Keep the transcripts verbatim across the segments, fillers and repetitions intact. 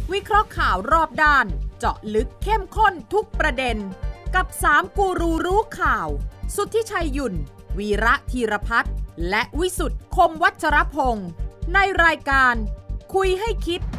วิเคราะห์ข่าวรอบด้านเจาะลึกเข้มข้นทุกประเด็นกับสามกูรูรู้ข่าวสุทธิชัยหยุ่นวีระธีรพัฒน์และวิสุทธ์คมวัชรพงศ์ในรายการคุยให้คิด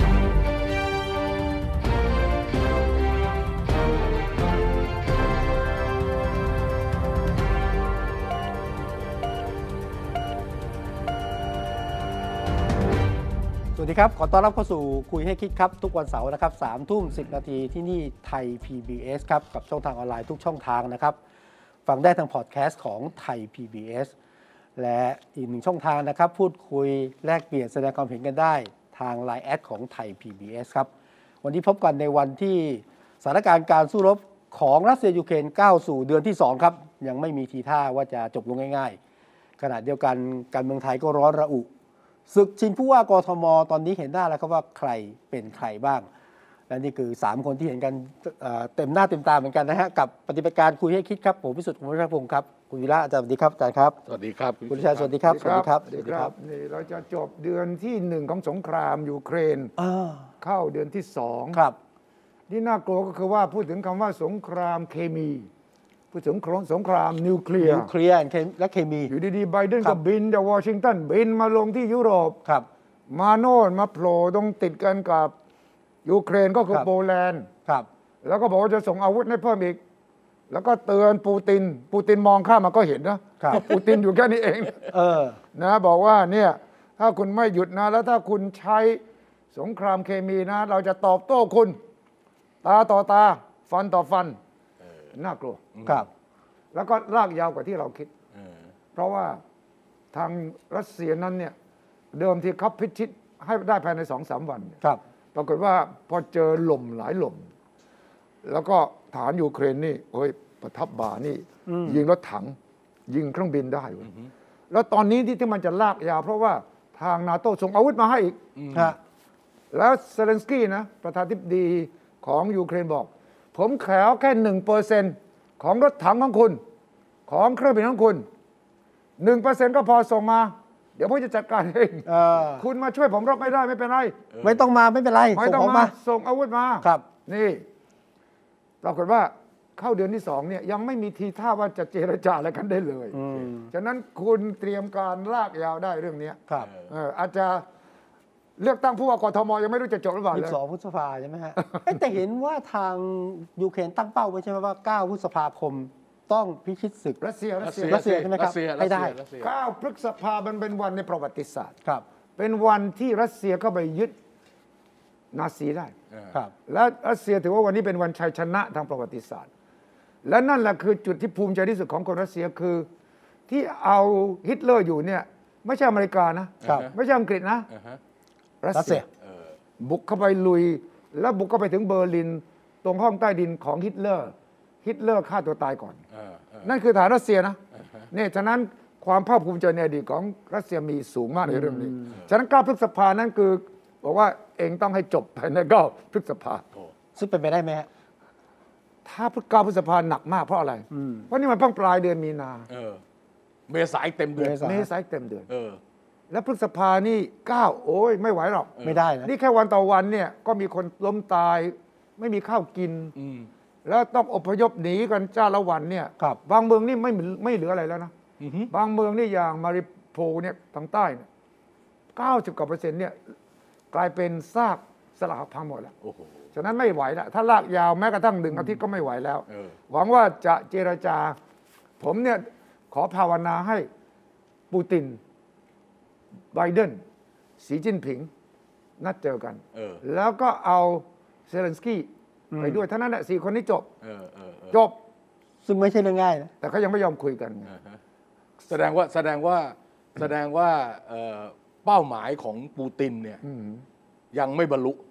สวัสดีครับขอต้อนรับเข้าสู่คุยให้คิดครับทุกวันเสาร์นะครับสามทุ่มสิบนาทีที่นี่ไทย พี บี เอส ครับกับช่องทางออนไลน์ทุกช่องทางนะครับฟังได้ทางพอดแคสต์ของไทย พี บี เอส และอีกหนึ่งช่องทางนะครับพูดคุยแลกเปลี่ยนแสดงความเห็นกันได้ทาง ไลน์ แอดของไทย พี บี เอส ครับวันนี้พบกันในวันที่สถานการณ์การสู้รบของรัสเซียยูเครนก้าวสู่เดือนที่สองครับยังไม่มีทีท่าว่าจะจบลงง่ายๆขณะเดียวกันการเมืองไทยก็ร้อนระอุศึกชิงผู้ว่ากทม.ตอนนี้เห็นได้แล้วครับว่าใครเป็นใครบ้างและนี่คือสามคนที่เห็นกันเต็มหน้าเต็มตาเหมือนกันนะฮะกับปฏิบัติการคุยให้คิดครับผมพิสุทธิ์คมวัชรพงศ์ครับคุณวีระอาจารย์สวัสดีครับอาจารย์ครับสวัสดีครับคุณชัยสวัสดีครับสวัสดีครับสวัสดีครับนี่เราจะจบเดือนที่หนึ่งของสงครามยูเครนเข้าเดือนที่สองครับที่น่ากลัวก็คือว่าพูดถึงคำว่าสงครามเคมีพูดถึงสงครามนิวเคลียร์นิวเคลียร์และเคมีอยู่ดีๆไบเดนก็บินจากวอชิงตันบินมาลงที่ยุโรปครับมาโน่นมาโผล่ตรงติดกันกับยูเครนก็คือโปแลนด์ครับแล้วก็บอกว่าจะส่งอาวุธให้เพิ่มอีกแล้วก็เตือนปูตินปูตินมองข้ามมาก็เห็นนะปูตินอยู่แค่นี้เองเออนะบอกว่าเนี่ยถ้าคุณไม่หยุดนะแล้วถ้าคุณใช้สงครามเคมีนะเราจะตอบโต้คุณตาต่อตาฟันต่อฟันน่ากลัวครับแล้วก็ลากยาวกว่าที่เราคิดเพราะว่าทางรัสเซียนั้นเนี่ยเดิมที่เขาพิชิตให้ได้ภายในสองสามวันครับปรากฏว่าพอเจอลมหลายลมแล้วก็ฐานยูเครนนี่เฮ้ยประทับบ่านี่ยิงรถถังยิงเครื่องบินได้แล้วตอนนี้ที่ที่มันจะลากยาวเพราะว่าทางนาโต้ส่งอาวุธมาให้อีกแล้วเซเลนสกี้นะประธานาธิบดีของยูเครนบอกผมแขวแค่หนึ่งเปอร์เซ็นต์ของรถถังของคุณของเครื่องบินของคุณหนึ่งเปอร์เซ็นต์ก็พอส่งมาเดี๋ยวผมจะจัดการเองคุณมาช่วยผมรบไม่ได้ไม่เป็นไรไม่ต้องมาไม่เป็นไรไม่ต้องมาส่งอาวุธมาครับนี่ปรากฏว่าเข้าเดือนที่สองเนี่ยยังไม่มีทีท่าว่าจะเจรจาอะไรกันได้เลยฉะนั้นคุณเตรียมการลากยาวได้เรื่องนี้ครับอาจจะเลือกตั้งผู้ว่ากทมยังไม่รู้จะจบหรือเปล่ายี่สิบสองพฤษภาใช่ไหมฮะแต่เห็นว่าทางยูเครนตั้งเป้าไว้ใช่ไหมว่าเก้าพฤษภาคมต้องพิชิตศึกรัสเซียรัสเซียรัสเซียใช่ไหมครับให้ได้เก้าพฤษภามันเป็นวันในประวัติศาสตร์ครับเป็นวันที่รัสเซียเข้าไปยึดนาซีได้ครับและรัสเซียถือว่าวันนี้เป็นวันชัยชนะทางประวัติศาสตร์และนั่นแหละคือจุดที่ภูมิใจที่สุดของคนรัสเซียคือที่เอาฮิตเลอร์อยู่เนี่ยไม่ใช่อเมริกานะไม่ใช่อังกฤษนะรัสเซียบุกเข้าไปลุยแล้วบุกเข้าไปถึงเบอร์ลินตรงห้องใต้ดินของฮิตเลอร์ฮิตเลอร์ฆ่าตัวตายก่อนนั่นคือฐานรัสเซียนะเนี่ยฉะนั้นความภาคภูมิใจในอดีตของรัสเซียมีสูงมากในเรื่องนี้ฉะนั้นเก้าพฤษภานั้นคือบอกว่าเองต้องให้จบภายในเก้าพฤษภาซึ่งเป็นไปได้ไหมฮะถ้าเก้าพฤษภาหนักมากเพราะอะไรเพราะนี่มันเพิ่งปลายเดือนมีนาเมษายนเต็มเดือนเมษายนเต็มเดือนแล้วพฤษภานี่เก้าโอ้ยไม่ไหวหรอกไม่ได้นะนี่แค่วันต่อวันเนี่ยก็มีคนล้มตายไม่มีข้าวกินแล้วต้องอพยพหนีกันจ้าละวันเนี่ยบางเมืองนี่ไม่ไม่เหลืออะไรแล้วนะบางเมืองนี่อย่างมาริโพเนี่ยทางใต้เนี่ยเก้าสิบกว่าเปอร์เซ็นต์เนี่ยกลายเป็นซากสลักพังหมดแล้วฉะนั้นไม่ไหวแล้วถ้าลากยาวแม้กระทั่งหนึ่งอาทิตย์ก็ไม่ไหวแล้วหวังว่าจะเจรจาผมเนี่ยขอภาวนาให้ปูตินไบเดนสีจิ้นผิงนัดเจอกันแล้วก็เอาเซเลนสกี้ไปด้วยเท่านั้นแหละสี่คนนี้จบจบซึ่งไม่ใช่เรื่องง่ายนะแต่เขายังไม่ยอมคุยกันแสดงว่าแสดงว่าแสดงว่าเป้าหมายของปูตินเนี่ยยังไม่บรรลุ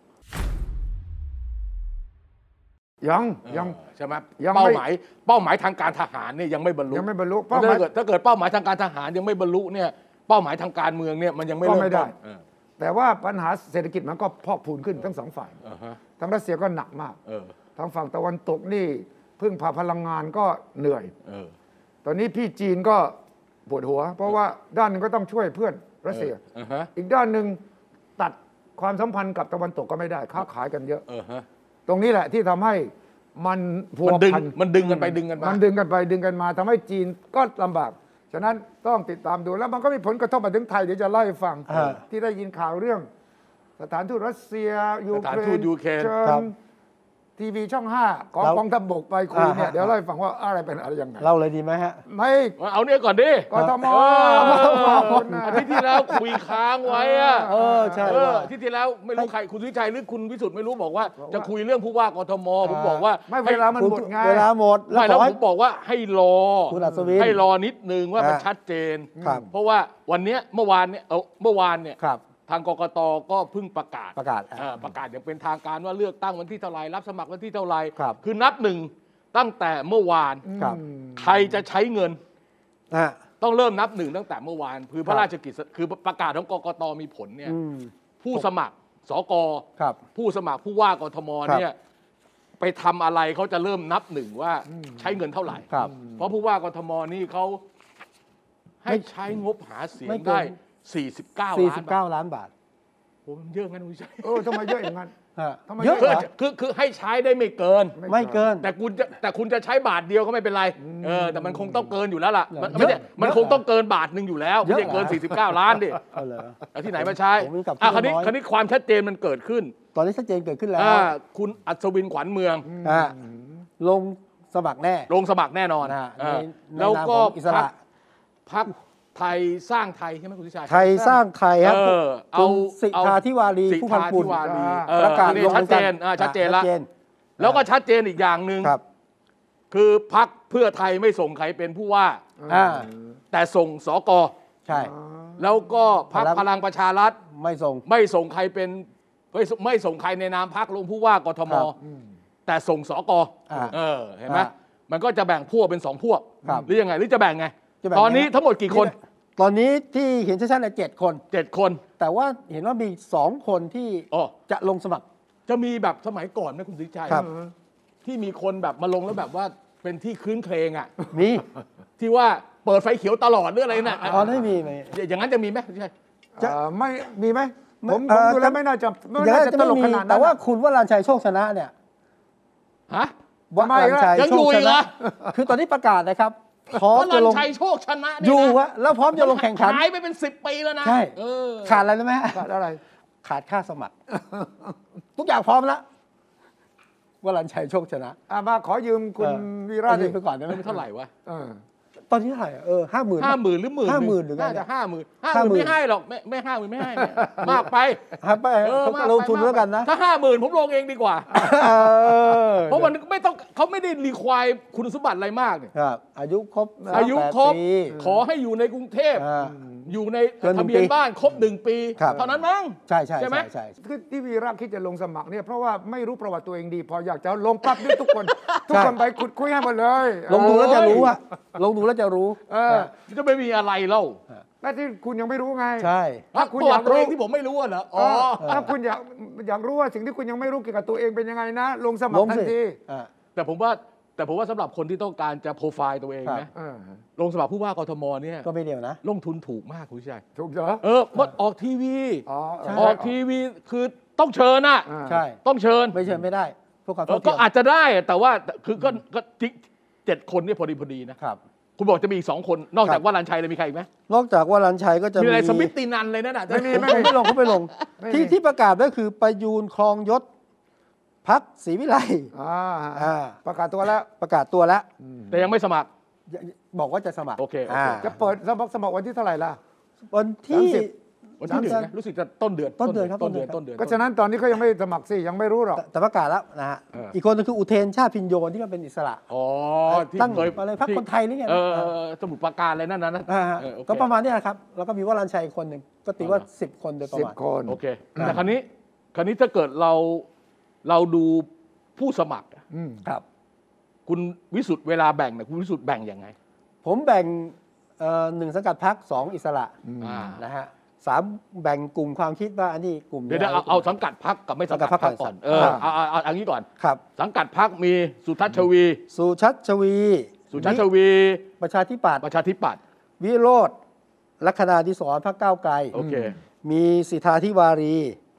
ยังยังใช่ไหมเป้าหมายเป้าหมายทางการทหารเนี่ยยังไม่บรรลุยังไม่บรรลุถ้าเกิดถ้าเกิดเป้าหมายทางการทหารยังไม่บรรลุเนี่ยเป้าหมายทางการเมืองเนี่ยมันยังไม่เริ่มต้นแต่ว่าปัญหาเศรษฐกิจมันก็พอกพูนขึ้นทั้งสองฝ่ายทางรัสเซียก็หนักมากทางฝั่งตะวันตกนี่พึ่งพาพลังงานก็เหนื่อยตอนนี้พี่จีนก็ปวดหัวเพราะว่าด้านนึงก็ต้องช่วยเพื่อนรัสเซียอีกด้านหนึ่งตัดความสัมพันธ์กับตะวันตกก็ไม่ได้ค้าขายกันเยอะเออฮะตรงนี้แหละที่ทำให้มันพัวมันดึงพันมันดึงกันไปดึงกันมามันดึงกันไปดึงกันมาทำให้จีนก็ลำบากฉะนั้นต้องติดตามดูแล้วมันก็มีผลกระทบมาถึงไทยเดี๋ยวจะเล่าให้ฟังอ่าที่ได้ยินข่าวเรื่อง สถานทูตรัสเซียยูสถานเครทูนตยูเครนเชิครัญบทีวีช่องห้าของเรากองทัพบกไปคุยเนี่ยอ่าฮะเดี๋ยวเล่าให้ฟังว่าอะไรเป็นอะไรยังไงเล่าเลยดีไหมฮะไม่เอาเนี่ยก่อนดิกทมเออขอบคุณนะอาทิตย์ที่แล้วคุยค้างไว้อะเออใช่เออว่าอาทิตย์ที่แล้วไม่รู้ใครคุณวิชัยหรือคุณวิสุทธ์ไม่รู้บอกว่า จะคุยเรื่องผู้ว่ากทมผมบอกว่าไม่เวลามันหมดไงเวลาหมดไม่ขแล้วอให้ผมบอกว่าให้รอคุณอัศวินให้รอนิดนึงว่ามันอ่าชัดเจนครับเพราะว่าวันเนี้ยเมื่อวานเนี่ยเออเมื่อวานเนี่ยครับทางกกตก็เพิ่งประกาศประกาศเออประกาศอย่างเป็นทางการว่าเลือกตั้งวันที่เท่าไหรรับสมัครวันที่เท่าไหรครับคือนับหนึ่งตั้งแต่เมื่อวานครับใครจะใช้เงินอ่ะต้องเริ่มนับหนึ่งตั้งแต่เมื่อวานคือพครัระบราชกิจคือประกาศของกกตมีผลเนี่ยอืมผู้สมัครสกครับผู้สมัครผู้ว่ากทมเนี่ยไปทำอะไรเขาจะเริ่มนับหนึ่งว่าใช้เงินเท่าไหร่ครับเพราะผู้ว่ากทมนี่เขาให้ไม่ใช้งบหาเสียไม่งเกินได้ สี่สิบเก้าสี่ล้าสินบเก้าบาทล้านบาทโอ้มันเยอะงั้นคุณชัยเออทำไมเยอะอย่างนั้นฮะทำไมเยอะคือเหรอคือคือให้ใช้ได้ไม่เกินไม่เกินแต่คุณจะแต่คุณจะใช้บาทเดียวก็ไม่เป็นไรเออแต่มันคงต้องเกินอยู่แล้วล่ะมันเยอะไม่ใช่มันเยอะคงต้องเกินบาทหนึ่งอยู่แล้วเยไม่อะใช่เกินเหรอสี่สิบเก้าล้านดิเอาเหรอเอาที่ไหนมาใช้ผมมีกับอ่ะที่คราวนี้น้อยคราวนี้ความชัดเจนมันเกิดขึ้นตอนนี้ชัดเจนเกิดขึ้นแล้วอ่าคุณอัศวินขวัญเมืองอ่าลงสมัครแน่ลงสมัครแน่นอนนะฮะอ่าในในแล้วก็นามของอิสระพรรคไทยสร้างไทยใช่ไหมคุณทิชัยไทยสร้างไทยครับเออเอาคุณสิทธาธิวารีสิทผู้พันธาปุ่ธินวารีอ่าเออประกาศนี่ลงชัดเจนอ่าชัดเจนแล้วชัดเจนแล้วก็ชัดเจนอีกอย่างหนึ่งครับคือพรรคเพื่อไทยไม่ส่งใครเป็นผู้ว่าอ่าแต่ส่งสกใช่แล้วก็พรรคพลังพลังประชารัฐไม่ส่งไม่ส่งใครเป็นไม่ส่งไม่ส่งใครในนามพรรคลงผู้ว่ากทมครับแต่ส่งสกอ่าเออเห็นไหมอ่ามันก็จะแบ่งพวกเป็นสองพวกครับหรือยังไงหรือจะแบ่งไงจะแบ่งตอนนี้ไงทั้งหมดกี่คนตอนนี้ที่เห็นชัดๆเนี่ยเจ็ดคนเจ็ดคนแต่ว่าเห็นว่ามีสองคนที่อ๋อจะลงสมัครจะมีแบบสมัยก่อนไหมคุณสิริชัยครับที่มีคนแบบมาลงแล้วแบบว่าเป็นที่คืนเครงอ่ะมีที่ว่าเปิดไฟเขียวตลอดหรืออะไรน่ะอ๋อไม่มีไม่อย่างนั้นจะมีไหมคุณสิริชัยจะเอ่อไม่มีไหมไม่ผมเอ่ผมอดูแล้วจะไม่น่าจะไม่อย่างน่านั้นจะจะตไม่ลกมีขนาดนั้นแต่ว่านะคุณวรัญชัยโชคชนะเนี่ยฮะวรัญชัยยังโชอยู่คชอีกเหรนะอคือตอนนี้ประกาศนะครับพร้อมวจะรัญลงชัยโชคชนะเนี่อยู่นะวะแล้วพร้อมจะลงแข่งขันหายไปเป็นสิบปีแล้วนะใช่เออขาดอะไรรู้ไหมฮะขาดอะไรขาดค่าสมัคร ทุกอย่างพร้อมแล้ววรัญชัยโชคชนะอ่ะมาขอยืมคุณเออวีระเอาดิยืมไปก่อนได้ไหมมันเท่าไหร่วะเออตอนนี้เท่าไหร่อะเออห้าหมื่นห้าหมื่นหรือหมื่นห้าหมื่นหรือไงน่าจะห้าหมื่นห้าหห้าหมื่มื่นนไม่ให้หรอกไม่ไม่ห้าหมื่นไม่ให้เนี่ยมากไปครับไปเออเขามากก็ไปลงทุนมากไปแล้วกันนะถ้าห้าหมื่นผมลงเองดีกว่าเออเพราะมันไม่ต้องเขาไม่ได้รีควายคุณสมบัติอะไรมากเนี่ยครับอายุครบอายุครบแปดปีขอให้อยู่ในกรุงเทพอ่าอยู่ในเกินหนึ่งทะเบียนปีบ้านครบหนึ่งปีครับเท่านั้นมั้งใช่ใช่ใช่ไหมใช่ใช่คือที่วีระคิดจะลงสมัครเนี่ยเพราะว่าไม่รู้ประวัติตัวเองดี พออยากจะลงปั๊บนี่ทุกคน ทุกคนไปขุดคุยให้หมดเลยลงดูแล้วจะโอ้ยรู้อะลงดูแล้วจะรู้เออจะไม่มีอะไรเล่าแม่ที่คุณยังไม่รู้ไงใช่ถ้าคุณประอวัยาติกตัวเอรู้งที่ผมไม่รู้อะเหรอเออ๋ออถ้าคุณอยากอยากรู้ว่าสิ่งที่คุณยังไม่รู้เกี่ยวกับตัวเองเป็นยังไงนะ ลงสมัคลรง ทันสิทีอ่าแต่ผมว่าแต่ผมว่าสำหรับคนที่ต้องการจะโปรไฟล์ตัวเองครับนะเออลงสมัครผู้ว่ากทมเนี่ยก็ไม่เดียวนะลงทุนถูกมากคุณชัยถูกเหรอเออมดออกทีวีอ๋อใช่ออกทีวีคือต้องเชิญน่ะอ่าใช่ต้องเชิญไม่เชิญไม่ได้พวกความเอเท่าอเทีก็ยมอาจจะได้แต่ว่าคือก็ก็จิ๊กเจ็ดคนเนี่ยพอดีพอดีนะครับ คุณบอกจะมีอีกสองคนนอกจากว่ารันชัยเลยมีใครอีกไหมนอกจากว่ารัญชัยก็จะมีมีอะไรสมิตตินันเลยนั่นน่ะไม่มีไม่เขามีไม่ลงเขาไม่ลงไม่มีที่ที่ประกาศก็คือประยูนคลองยศพักศรีวิไลอ่าอ่าประกาศตัวแล้วประกาศตัวแล้วแต่ยังไม่สมัครบอกว่าจะสมัครโอเคโอเคาจะเปิดสมัครสมัครวันที่เท่าไหร่ล่ะวันที่สามสิบวันที่หนึ่งสามสินะบรู้สึกจะต้นเดือนต้นเดือนครับต้นเดือนต้ต้นนเดืเดืออน นก็ฉะนั้นตอนนี้เขายังไม่สมัครสิยังไม่รู้หรอกแต่แต่ประกาศแล้วนะฮะเอออีอีกคนนึงคืออุเทนชาติพินโยที่มันเป็นอิสระอ๋อที่ตั้งเคยอะไรพรรคคนไทยหรือไงเออเออสมุทรปราการอะไรนั่นนะนะอ่าฮะเออโอเคก็ประมาณเนี้ยนะครับ แล้วก็มีวรัญชัยอีกคนหนึ่งก็ตีว่าอ๋อสิบคนโดยประสิบมาณคนโอเคแต่คราวนี้คราวนี้ถ้าเกิดเราเราดูผู้สมัครอะอืมครับคุณวิสุทธ์เวลาแบ่งเนี่ยคุณวิสุทธ์แบ่งยังไงผมแบ่งเอ่อหนึ่งสังกัดพรรคสองอิสระอ่านะฮะสามแบ่งกลุ่มความคิดว่าอันนี้กลุ่มเดี๋ยวเดี๋ยวเอาเอาสังกัดพักกับไม่สังกัดสังกัดพรพัรกคก่อนก่อนเอออ่าเอาเอาเอาเอางี้ก่อนครับสังกัดพักมีสุทัศน์ชวีสุชัชวีสุชัชชวีประชาธิปัตย์ประชาธิปัตย์วิโรธลัคนาดิศรพรรคก้าวไกลโอเคมีสิทธาธิวารี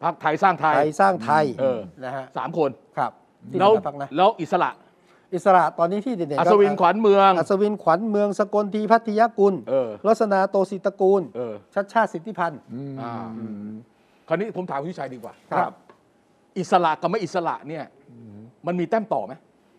พรรคไทยสร้างไทยไทยสร้างไทยเออนะฮะสามคนครับที่แล้วพรรคนะแล้วอิสระอิสระตอนนี้ที่เด่นๆอัศวินขวัญเมืองอัศวินขวัญเมืองสกลทีพัทยกุลเออลัษณาโตศิตระกูลเออชัดชาติสิทธิพันธ์อ่าคราวนี้ผมถามคุณวิชัยดีกว่าครับอิสระกับไม่อิสระเนี่ยมันมีแต้มต่อไหม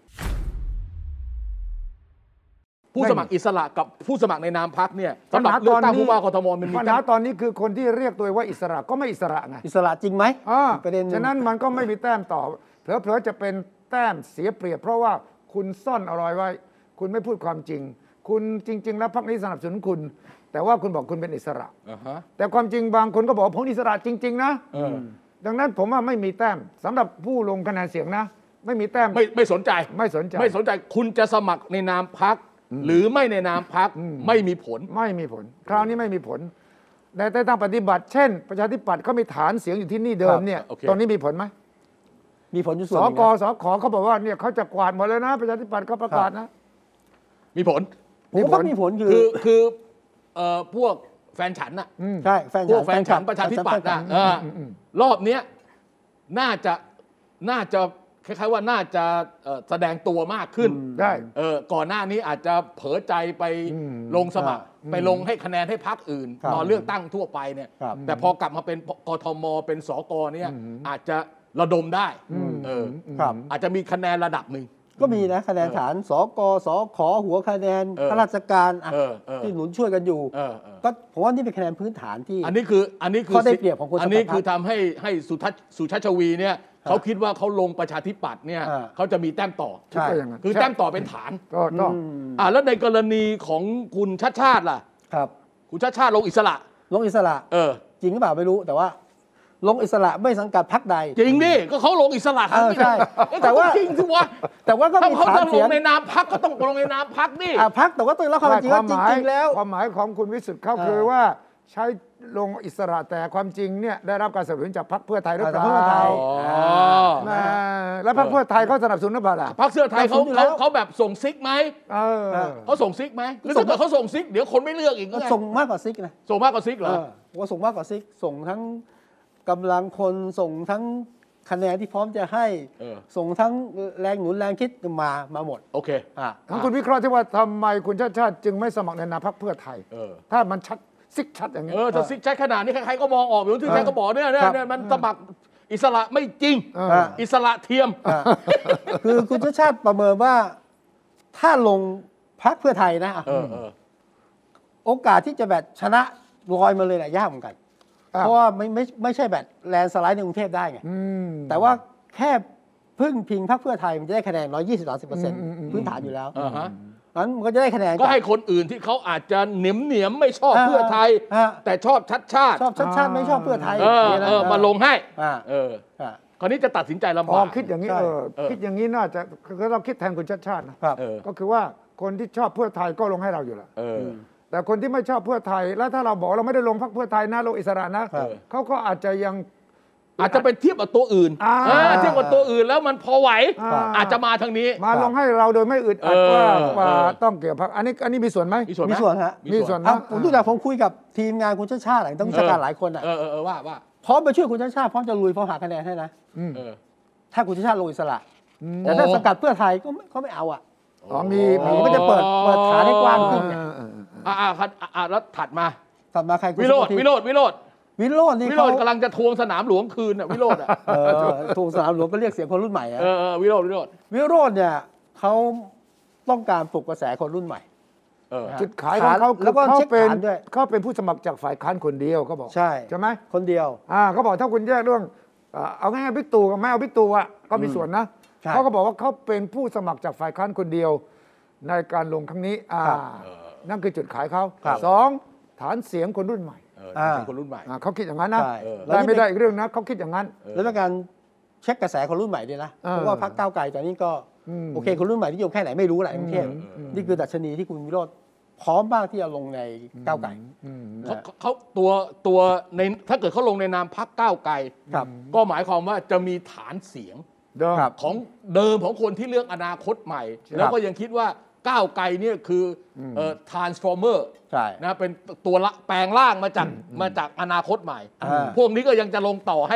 ผู้สมัครอิสระกับผู้สมัครในนามพรรคเนี่ยสำหรับเลือกตั้งผู้ว่ากทมมันมีปัญหาตอนนี้คือคนที่เรียกตัวว่าอิสระก็ไม่อิสระไงอิสระจริงไหมอ่าประเด็นฉะนั้นมันก็ไม่มีแต้มต่อเผลอๆจะเป็นแต้มเสียเปรียบเพราะว่าคุณซ่อนอร่อยไว้ คุณไม่พูดความจริง คุณจริง ๆ แล้วพรรคนี้สนับสนุนคุณ แต่ว่าคุณบอกคุณเป็นอิสระอ่าฮะแต่ความจริงบางคนก็บอกว่าผมอิสระจริง ๆ นะเออดังนั้นผมว่าไม่มีแต้มสำหรับผู้ลงคะแนนเสียงนะ ไม่มีแต้มไม่ไม่สนใจไม่สนใจไม่สนใจคุณจะสมัครในนามพรรคหรือไม่ในนามพรรคไม่มีผลไม่มีผล คราวนี้ไม่มีผลในแต่ทางปฏิบัติ เช่น ประชาธิปัตย์เขามีฐานเสียงอยู่ที่นี่เดิมเนี่ยโอเคตรงนี้มีผลไหมมีผลอยู่ส่สวนหนึ่งกนะสขเขาบอกว่าเนี่ยเขาจะกวาดหมดเลยนะ ประชาธิปัตย์เขาประกาศนะมีผลผมว่ามีผลคืคืออคือเอ่อพวกแฟนฉันน่ะใช่แฟนพวกแฟนฉันคลับประชาธิปัตย์แฟนน่ะคลับเอออรอบเนี้ยน่าจะน่าจะคล้ายๆว่าน่าจะเอ่อแสดงตัวมากขึ้นได้เออก่อนหน้านี้อาจจะเผลอใจไปลงสมัคร ไปลงให้คะแนนให้พรรคอื่นครับตอนเลือกตั้งทั่วไปเนี่ยครับแต่พอกลับมาเป็นกทมเป็นสกเนี่ยอาจจะระดมได้เออครับอาจจะมีคะแนนระดับหนึ่งก็มีนะคะแนนฐานสกสขหัวคะแนนเออข้าราชการอ่ะเออเออที่หนุนช่วยกันอยู่เออเออก็ผมว่านี่เป็นคะแนนพื้นฐานที่อันนี้คืออันนี้คือข้อได้เปรียบของคนอันนี้สมัครพรรคคือทำให้ให้สุทัศน์สุชาติชวีเนี่ยเขาคิดว่าเขาลงประชาธิปัตย์เนี่ยอ่าเขาจะมีแต้มต่อใช่ก็อย่างนั้นคือแต้มต่อเป็นฐานก็ก็อืมอ่าแล้วในกรณีของคุณชาติชาติล่ะครับคุณชาติชาติลงอิสระลงอิสระเออจริงหรือเปล่าไม่รู้แต่ว่า ลงอิสระไม่สังกัดพรรคใดจริงดิก็เขาลงอิสระเออใช่เอ๊ะแต่ว่าจริงสิวะแต่ว่าก็ถ้ามีเขาฐานจะลเสียงงในนามพรรคก็ต้องลงในนามพรรคนี่อ่าพรรคแต่ว่าตัวแล้วความจริงคว่าวามจหมายริงๆแล้วความหมายของคุณวิสุทธิ์เขาอ่าคือว่าใช้ลงอิสระแต่ความจริงเนี่ยได้รับการสนับสนุนจากพรรคเพื่อไทยหรือเปล่าอ่าเพื่อไทยอ๋อนะแล้วพรรคเพื่อไทยเขาสนับสนุนหรือเปล่าล่ะพรรคเสื้อไทยเขาสนับสนุนอยู่แล้เขาวเขาแบบส่งซิกไหมเออเขาส่งซิกไหมหรือถ้าเกิดเขาส่งซิกเดี๋ยวคนไม่เลือกอีกก็ไงส่งมากกว่าซิกนะส่งมากกว่าซิกเหรอเออว่าส่งมากกว่าซิกส่งทั้งกำลังคนส่งทั้งคะแนนที่พร้อมจะให้เออส่งทั้งแรงหนุนแรงคิดมามาหมดโอเคอ่ะงั้นคุณวิเคราะห์ที่ว่าทำไมคุณชาติชาติจึงไม่สมัครในนามพรรคเพื่อไทยเออถ้ามันชัดซิกชัดอย่างนี้เออถ้าซิกใช้ขนาดนี้ใครๆก็มองออกอยู่ที่ใครก็บอกเนี่ยเนี่ยเนี่ยมันสมัครอิสระไม่จริงเอออ่ะอิสระเทียมอ่ะคือคุณชาติชาติประเมินว่าถ้าลงพรรคเพื่อไทยนะอ่ะเออเออโอกาสที่จะแบบชนะลอยมาเลยแหละยากเหมือนกันอ่ะเพราะว่าไม่ไม่ไม่ใช่แบบแลนด์สไลด์ในกรุงเทพได้ไงอืมแต่ว่าแค่พึ่งพิงพรรคเพื่อไทยมันจะได้คะแนนร้อยยี่สิบสามสิบเปอร์เซ็นต์อืมอืมอืมพื้นฐานอยู่แล้วอ่าฮะนั้นมันก็จะได้คะแนนก็ให้คนอื่นที่เขาอาจจะเหนียมเหนียมๆไม่ชอบเพื่อไทยอ่าแต่ชอบชัดชาติชอบชัดชาติไม่ชอบเพื่อไทยเออนี่ยนะเออมาลงให้อ่าเอออ่าคราวนี้จะตัดสินใจลำพอบากคิดอย่างนี้ใช่เออเออคิดอย่างนี้น่าจะก็ต้องคิดแทนคุณชาติชาตินะครับเออก็คือว่าคนที่ชอบเพื่อไทยก็ลงให้เราอยู่แล้วเออแต่คนที่ไม่ชอบเพื่อไทย แล้วถ้าเราบอกเราไม่ได้ลงพรรคเพื่อไทยนะลงอิสระนะครับ เขาก็อาจจะยังอาจจะไปเทียบกับตัวอื่นอ่าเออเทียบกับตัวอื่นแล้วมันพอไหวอ่าอาจจะมาทางนี้มาลงให้เราโดยไม่อึดอัดเออว่าว่าเออต้องเกี่ยวพรรคอันนี้อันนี้มีส่วนไหมมีส่วนไหมมีส่วนฮะมีส่วนอ่ะผมดูจากผมคุยกับทีมงานคุณชาติชาติต้องวิชาการหลายคนอ่ะเออเออเออว่าว่าพร้อมไปช่วยคุณชาติชาติพร้อมจะลุยพร้อมหาคะแนนให้นะอืมเออถ้าคุณชาติชาติลงอิสระอืมแต่ถ้าโอ้สกัดเพื่อไทยก็ไม่ก็ไม่เอาอ่ะอ๋อมีมันก็จะเปิดเปิดฐานให้กว้างขึ้นไงเออเออเอออ่าอ่าอ่าอ่าแล้วถัดมาถัดมาใครคุณวิโรดสุธีวิโรดวิโรดวิโรจน์นี่วิโรเขาดกำลังจะทวงสนามหลวงคืนอ่ะวิโรดอ่ะเออถูกสนามหลวงก็เรียกเสียงคนรุ่นใหม่อะเออเออวิโรดวิโรดวิโรจน์เนี่ยเขาต้องการปลุกกระแสคนรุ่นใหม่เออจุดขายของเขาแล้วก็เขาเช็คเป็นฐานด้วยเขาเป็นผู้สมัครจากฝ่ายค้านคนเดียวเขาบอกใช่ใช่ไหมคนเดียวอ่าเขาบอกถ้าคุณแยกเรื่องเอ่อเอาง่ายๆบิ๊กตู่กับไม่เอาบิ๊กตู่อ่ะก็มีส่วนนะใช่เขาก็บอกว่าเขาเป็นผู้สมัครจากฝ่ายค้านคนเดียว ในการลงครั้งนี้อ่าครับนั่นคือจุดขายเขาครับสองฐานเสียงคนรุ่นใหม่เออเป็นคนรุ่นใหม่อ่าเขาคิดอย่างนั้นนะใช่ได้ไม่ได้อีกเรื่องนะเขาคิดอย่างนั้นแล้วเป็นการเช็คกระแสคนรุ่นใหม่ด้วยนะเออเพราะว่าพรรคก้าวไกลตอนนี้ก็อืมโอเคคนรุ่นใหม่นิยมแค่ไหนไม่รู้แหละกรุงเทพอืมอืมนี่คือดัชนีที่คุณวิโรจน์พร้อมมากที่จะลงในก้าวไกลอืมเขาเขาเขาตัวตัวในถ้าเกิดเขาลงในนามพรรคก้าวไกลครับก็หมายความว่าจะมีฐานเสียงเดิมครับของเดิมของคนที่เลือกอนาคตใหม่ แล้วก็ยังคิดว่าก้าวไกลเนี่ยคือเอ่อ transformer ใช่นะเป็นตัวละแปลงร่างมาจากมาจากอนาคตใหม่อ่าพวกนี้ก็ยังจะลงต่อให้กับ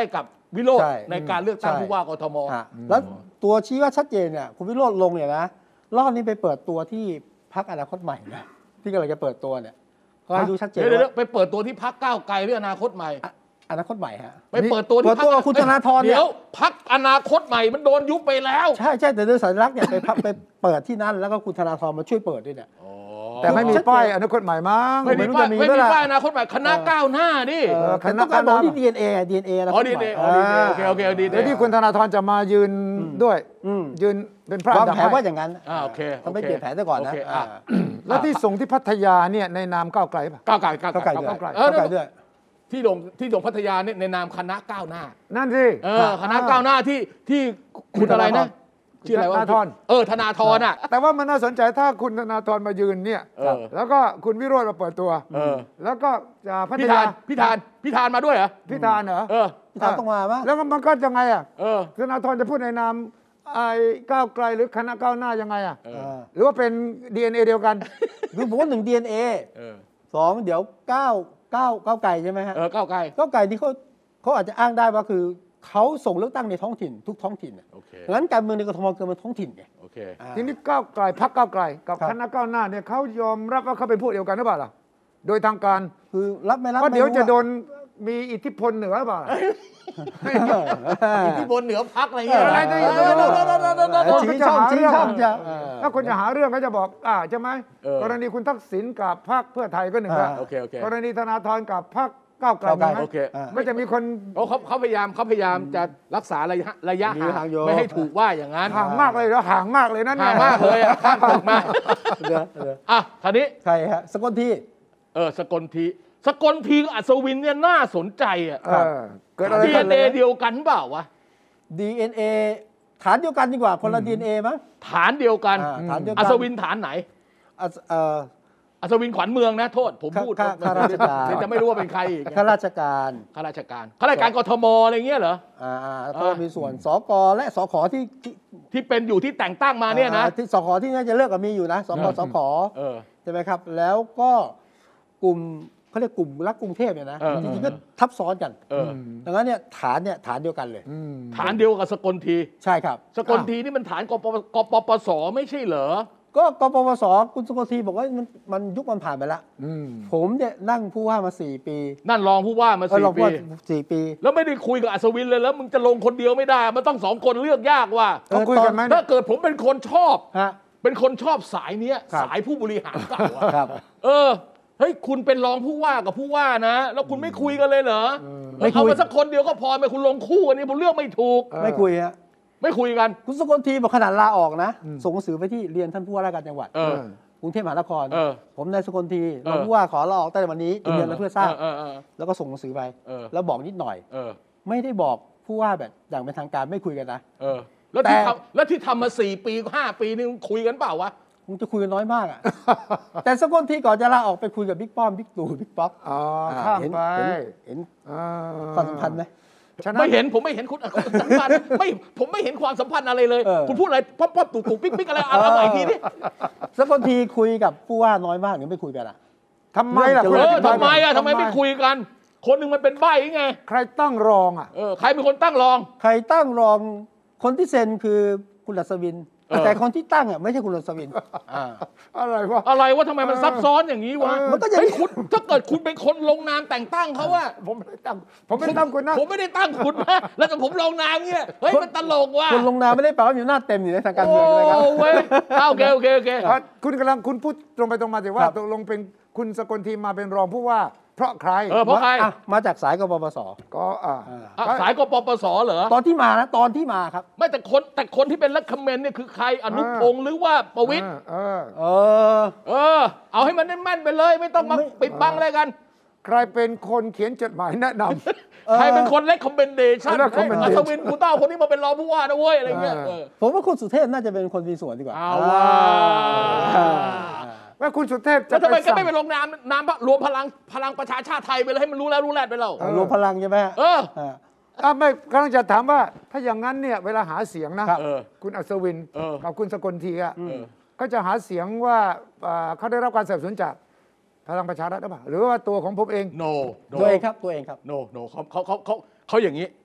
วิโรจน์ใช่ในการเลือกตั้งใช่ผู้ว่ากทมฮะแล้วตัวชี้ว่าชัดเจนเนี่ยคุณวิโรจน์ลงเนี่ยนะรอบนี้ไปเปิดตัวที่พรรคอนาคตใหม่นะที่กำลังจะเปิดตัวเนี่ยก็ให้ดูชัดเจนเดี๋ยวว่าๆไปเปิดตัวที่พรรคก้าวไกลหรืออนาคตใหม่อ่ะอนาคตใหม่ฮะไปเปิดตัวที่เปิดตัวพรรคุณธนาธรเนี่ยเดี๋ยวพรรคอนาคตใหม่มันโดนยุบไปแล้วใช่ใช่แต่โดยสัญลักษณ์เนี่ยไปพับไปเปิดที่นั่นแล้วก็คุณธนาธรมาช่วยเปิดด้วยเนี่ยแต่ไม่มีป้ายอนาคตใหม่มั้งไม่มีรู้ป้ายจะมีไม่เมื่มีอไหร่ป้ายอนาคตใหม่คณะก้าวหน้าดิเออคแต่ณะต้องการบอกที่ดีดี เอ็น เอ ดี เอ็น เอ นะอ๋อ ดีเอโอเคโอเคโอเคดีแล้วที่คุณธนาธรจะมายืนด้วยอืมยืนเป็นพระวางอันดับแผนว่าอให้ย่างนั้นอ่าโอเคต้องไม่เปลี่ยนแผนซะก่อนนะโอเคอ่าอ่ะแล้วที่ส่งที่พัทยาเนี่ยในนามก้าวไกลป่ะก้าวไกลก้าวเข้าไกไกลลด้วยก้าวไกลเอเข้าอไกลด้วยที่ลงที่ลงพัทยาเนี่ยในนามคณะก้าวหน้านั่นสิเออคณะก้าวหน้าที่ที่คุณอะไรนะชื่ออะไรวะธนาธรเออธนาธรอ่ะแต่ว่ามันน่าสนใจถ้าคุณธนาธรมายืนเนี่ยเออแล้วก็คุณวิโรจน์มาเปิดตัวเออแล้วก็จะพัทพี่ยาธานพี่ธานพี่ธานมาด้วยเหรอพิธานเหรอเออพี่ธานต้องมาปะแล้วมันก็ยังไงอ่ะเออธนาธรจะพูดในนามไอ้ก้าวไกลหรือคณะก้าวหน้ายังไงอ่ะเอเอออหรือว่าเป็น ดี เอ็น เอ เดียวกันคือผมว่าหนึ่ง ดี เอ็น เอเออสองเดี๋ยวเก้าเก้าเก้าไก่ใช่ไหมฮะเออก้าวไกลเก้าไก่ที่เขาเขาอาจจะอ้างได้ว่าคือเขาส่งเลือกตั้งในท้องถิ่นทุกท้องถิ่นน่ะโอเคงั้นการเมืองในกทมเกิดมาท้องถิ่นไงโอเคอ่าทีนี้ก้าวไกลพรรคก้าวไกลกับครับคณะก้าวหน้าเนี่ยเขายอมรับว่าเขาเป็นพวกเดียวกันหรือเปล่าล่ะโดยทางการคือรับไม่รับก็เดี๋ยวไม่รู้จะโดนมีอิทธิพลเหนือหรือเปล่าล่ะที่บนเหนือพักอะไรเงี้ยอะไรจะเออเออเออเออเออเออเอเอออชี้ช่องชี้ช่องจะเออถ้าคนจะหาเรื่องก็จะบอกอ่าใช่ไหมเออกรณีคุณทักษิณกับพรรคเพื่อไทยก็หนึ่งละอ่าโอเคโอเคกรณีธนาธรกับพรรคก้าวไกลก้าวไกลมีไหมโอเคอ่าก็จะมีคนเขาเขาเขาพยายามเขาพยายามจะรักษาระยะระยะมีห่าทาง งโยไม่ให้ถูกว่าอย่างนั้นห่างมากเลยแล้วห่างมากเลยนั่นห่างมากเลยอะข้ามตึกมาเดี๋ยวเดี๋ยวอ่ะคราวนี้ใครฮะสกลทีเออสกลทีสกลทีกับอัศวินเนี่ยน่าสนใจอ่ะเออเกิดอะไรดีกัเอ็นนเอเดียวกันเปล่าวะดี เอ็น เอ ฐานเดียวกันดีกว่าคนละ ดี เอ็น เอ มั้งฐานเดียวกันอ่าฐานเดียวกัอัศวินฐานไหนอ่ะเอ่ออัศวินขวัญเมืองนะโทษผมพูดข้าข้าราชการเดี๋ยวจะไม่รู้ว่าเป็นใครอีกข้าราชการข้าราชการข้าราชการกทมอะไรเงี้ยเหรออ่าอ่าก็มีส่วนสกและสขที่ที่ที่เป็นอยู่ที่แต่งตั้งมาเนี่ยนะอ่าที่สขที่น่าจะเลิกกับมีอยู่นะสกสขเออใช่ไหมครับ แล้วก็กลุ่มเขาเรียกกลุ่มรักกรุงเทพเนี่ยนะเออจริงๆก็ทับซ้อนกันเออดังนั้นเนี่ยฐานเนี่ยฐานเดียวกันเลยอืมฐานเดียวกับสกลทีใช่ครับสกลทีนี่มันฐานกปกปปสไม่ใช่เหรอก็กปปสคุณสกลทีบอกว่ามันมันยุคมันผ่านไปแล้วอืมผมเนี่ยนั่งผู้ว่ามาสี่ปีนั่นรองผู้ว่ามาเออสี่ลองปีว่าสี่ปีแล้วไม่ได้คุยกับอัศวินเลยแล้วมึงจะลงคนเดียวไม่ได้ มันต้องสองคนเลือกยากว่าเขาคุยกันไหมถ้าเกิดผมเป็นคนชอบฮะเป็นคนชอบสายเนี้ยครับสายผู้บริหารเก่าอะครับเออเฮ้ยคุณเป็นรองผู้ว่ากับผู้ว่านะ แล้วคุณไม่คุยกันเลยเหรอไม่คุยเอามาสักคนเดียวก็พอไหมคุณลงคู่กันนี่ผมเลือกไม่ถูกเออไม่คุยฮะไม่คุยกันคุณสกลทีบอกขนาดลาออกนะ ส่งหนังสือไปที่เรียนท่านผู้ว่าราชการจังหวัดเออกรุงเทพมหานครเออผมนายสกลทีเออรองผู้ว่าขอลาออกตั้งแต่วันนี้จะเรียนแล้วเพื่อทราบเออเออแล้วก็ส่งหนังสือไปเออแล้วบอกนิดหน่อยเออไม่ได้บอกผู้ว่าแบบอย่างเป็นทางการไม่คุยกันนะเออแล้วที่แต่ทำแล้วที่ทำมาสี่ปีห้าปีนี่คุยกันเปล่าวะคงจะคุยกันน้อยมาก อ่ะ แต่สกลทีก่อนจะลาออกไปคุยกับบิ๊กป้อมบิ๊กตู่บิ๊กป๊อกอ๋ออ่าข้ามเห็นไปเห็นเห็นอ่าความสัมพันธ์ไหมฉะนั้นไม่เห็นผมไม่เห็นคุณคุณสัมพันธ์ไม่ผมไม่เห็นความสัมพันธ์อะไรเลยเออคุณพูดอะไรป๊อปป๊อปตู่ตู่ปิ๊กปิ๊กอะไรเอาเอาใหม่อีกทีดิสกลทีคุยกับผู้ว่าน้อยมากหรือไม่คุยกันอ่ะทำไมล่ะเอเอออทำไมอะทำไมไม่คุยกัน คนหนึ่งมันเป็นใบ้ไงใครตั้งรองอ่ะเออใครเป็นคนตั้งรองใครตั้งรองคนที่เซ็นคือคุณลัศวินเออแต่คนที่ตั้งอ่ะไม่ใช่คุณลัศวินอ่าอะไรวะอะไรว่าทำไมมันซับซ้อนอย่างนี้วะเออมันก็อย่างนี้เฮ้ยคุณถ้าเกิดคุณเป็นคนลงนามแต่งตั้งเขาว่าผมไม่ได้ตั้งผมไม่ได้ตั้งคุณนะผมไม่ได้ตั้งคุณนะแล้วแต่ผมลงนามเนี่ยเฮ้ยมันตลกว่ะคนลงนามไม่ได้แปลว่าอยู่หน้าเต็มอยู่ในทางการเมืองใช่ไหมครับโอ้เว้ยเอาโอเคโอเคโอเคอ่ะคุณกำลังคุณพูดตรงไปตรงมาแต่ว่าครับตกลงเป็นคุณสกลทีมาเป็นรองผู้ว่า เพราะใครเออเพราะใครอ่ะมาจากสายกปปสก็อ่าอ่ะสายกปปสเหรอตอนที่มานะตอนที่มาครับไม่แต่คนแต่คนที่เป็นรัฐเมนเนี่ยคือใครอนุพงศ์หรือว่าประวิตรเออเออเออ เอาให้มันแม่นๆไปเลย ไม่ต้องมาไม่ปิดบังอะไรกันใครเป็นคนเขียนจดหมายแนะนำเออใครเป็นคนเล็กคอมเบนเดชั่น recommendation อัศวินกูต้องเอาคนนี้มาเป็นรองผู้ว่านะเว้ยอะไรเงี้ยเออเออผมว่าคุณสุเทพน่าจะเป็นคนมีส่วนดีกว่าเอาว่าอ่าว่าคุณสุเทพแล้วทำไมก็สั่งไม่ไปลงนามนามรวมพลังพลังประชาชาติไทยไปเลยให้มันรู้แล้วรู้แลดไปแล้วเอารวมพลังใช่ไหมฮะเอออ่าอ่ะไม่กำลังจะถามว่าถ้าอย่างนั้นเนี่ยเวลาหาเสียงนะครับเออคุณอัศวินเออกับคุณสกลทีอ่ะเออก็จะหาเสียงว่าอ่าเขาได้รับการสนับสนุนจากพลังประชารัฐหรือเปล่าหรือว่าตัวของผมเองโนตัวเองครับตัวเองครับโนโนเขาเขาเขาเขาเขาอย่างนี้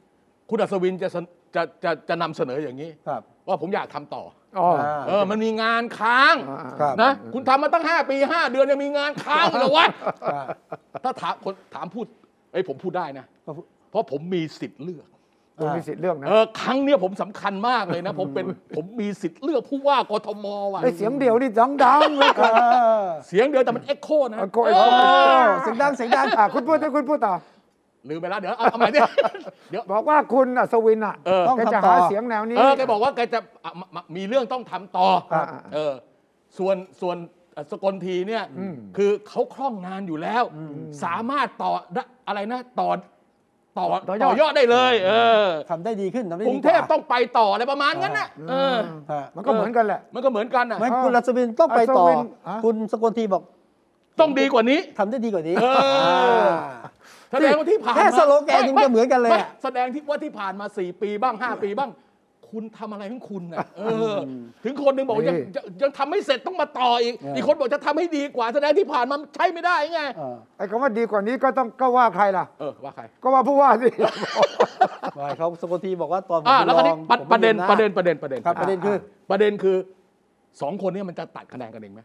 คุณอัศวินจะจะจะจะนำเสนออย่างนี้ว่าผมอยากทำต่อเออมันมีงานค้างนะคุณทำมาตั้งห้าปีห้าเดือนยังมีงานค้างเหรอวะถ้าถามคนถามพูดไอ้ผมพูดได้นะเพราะผมมีสิทธิ์เลือกผมมีสิทธิ์เลือกนะเออครั้งนี้ผมสำคัญมากเลยนะผมเป็นผมมีสิทธิ์เลือกผู้ว่ากทมว่ะไอเสียงเดียวนี่ดังดังเลยเสียงเดียวแต่มันเอ็กโคนะเอ็กโคเสียงดังเสียงดังคุณพูดคุณพูดต่อลืมไปแล้วเดี๋ยวเอาใหม่ดิเดี๋ยวบอกว่าคุณอัศวินอ่ะต้องทำต่อเสียงแนวนี้เออแกบอกว่าแกจะมีเรื่องต้องทำต่อเออส่วนส่วนสกลทีเนี่ยคือเขาคล่องงานอยู่แล้วสามารถต่ออะไรนะต่อต่อต่อยอดได้เลยเออทำได้ดีขึ้นกรุงเทพต้องไปต่ออะไรประมาณนั้นนะเออมันก็เหมือนกันแหละมันก็เหมือนกันนะไม่คุณอัศวินต้องไปต่อคุณสกลทีบอกต้องดีกว่านี้ทำได้ดีกว่านี้แสดงว่าที่ผ่านมาแค่สโลแกนยังจะเหมือนกันเลยแสดงที่ว่าที่ผ่านมาสี่ปีบ้างห้าปีบ้างคุณทำอะไรของคุณน่ะเออถึงคนหนึ่งบอกยังยังทำไม่เสร็จต้องมาต่ออีกอีกคนบอกจะทำให้ดีกว่าแสดงที่ผ่านมาใช้ไม่ได้ไงไอ้คำว่าดีกว่านี้ก็ต้องก็ว่าใครล่ะเออว่าใครก็ว่าผู้ว่าสิเขาสกลทีบอกว่าตอนอ่าแล้วก็นี่ประเด็นประเด็นประเด็นประเด็นครับประเด็นคือประเด็นคือสองคนนี้มันจะตัดคะแนนกันเองไหม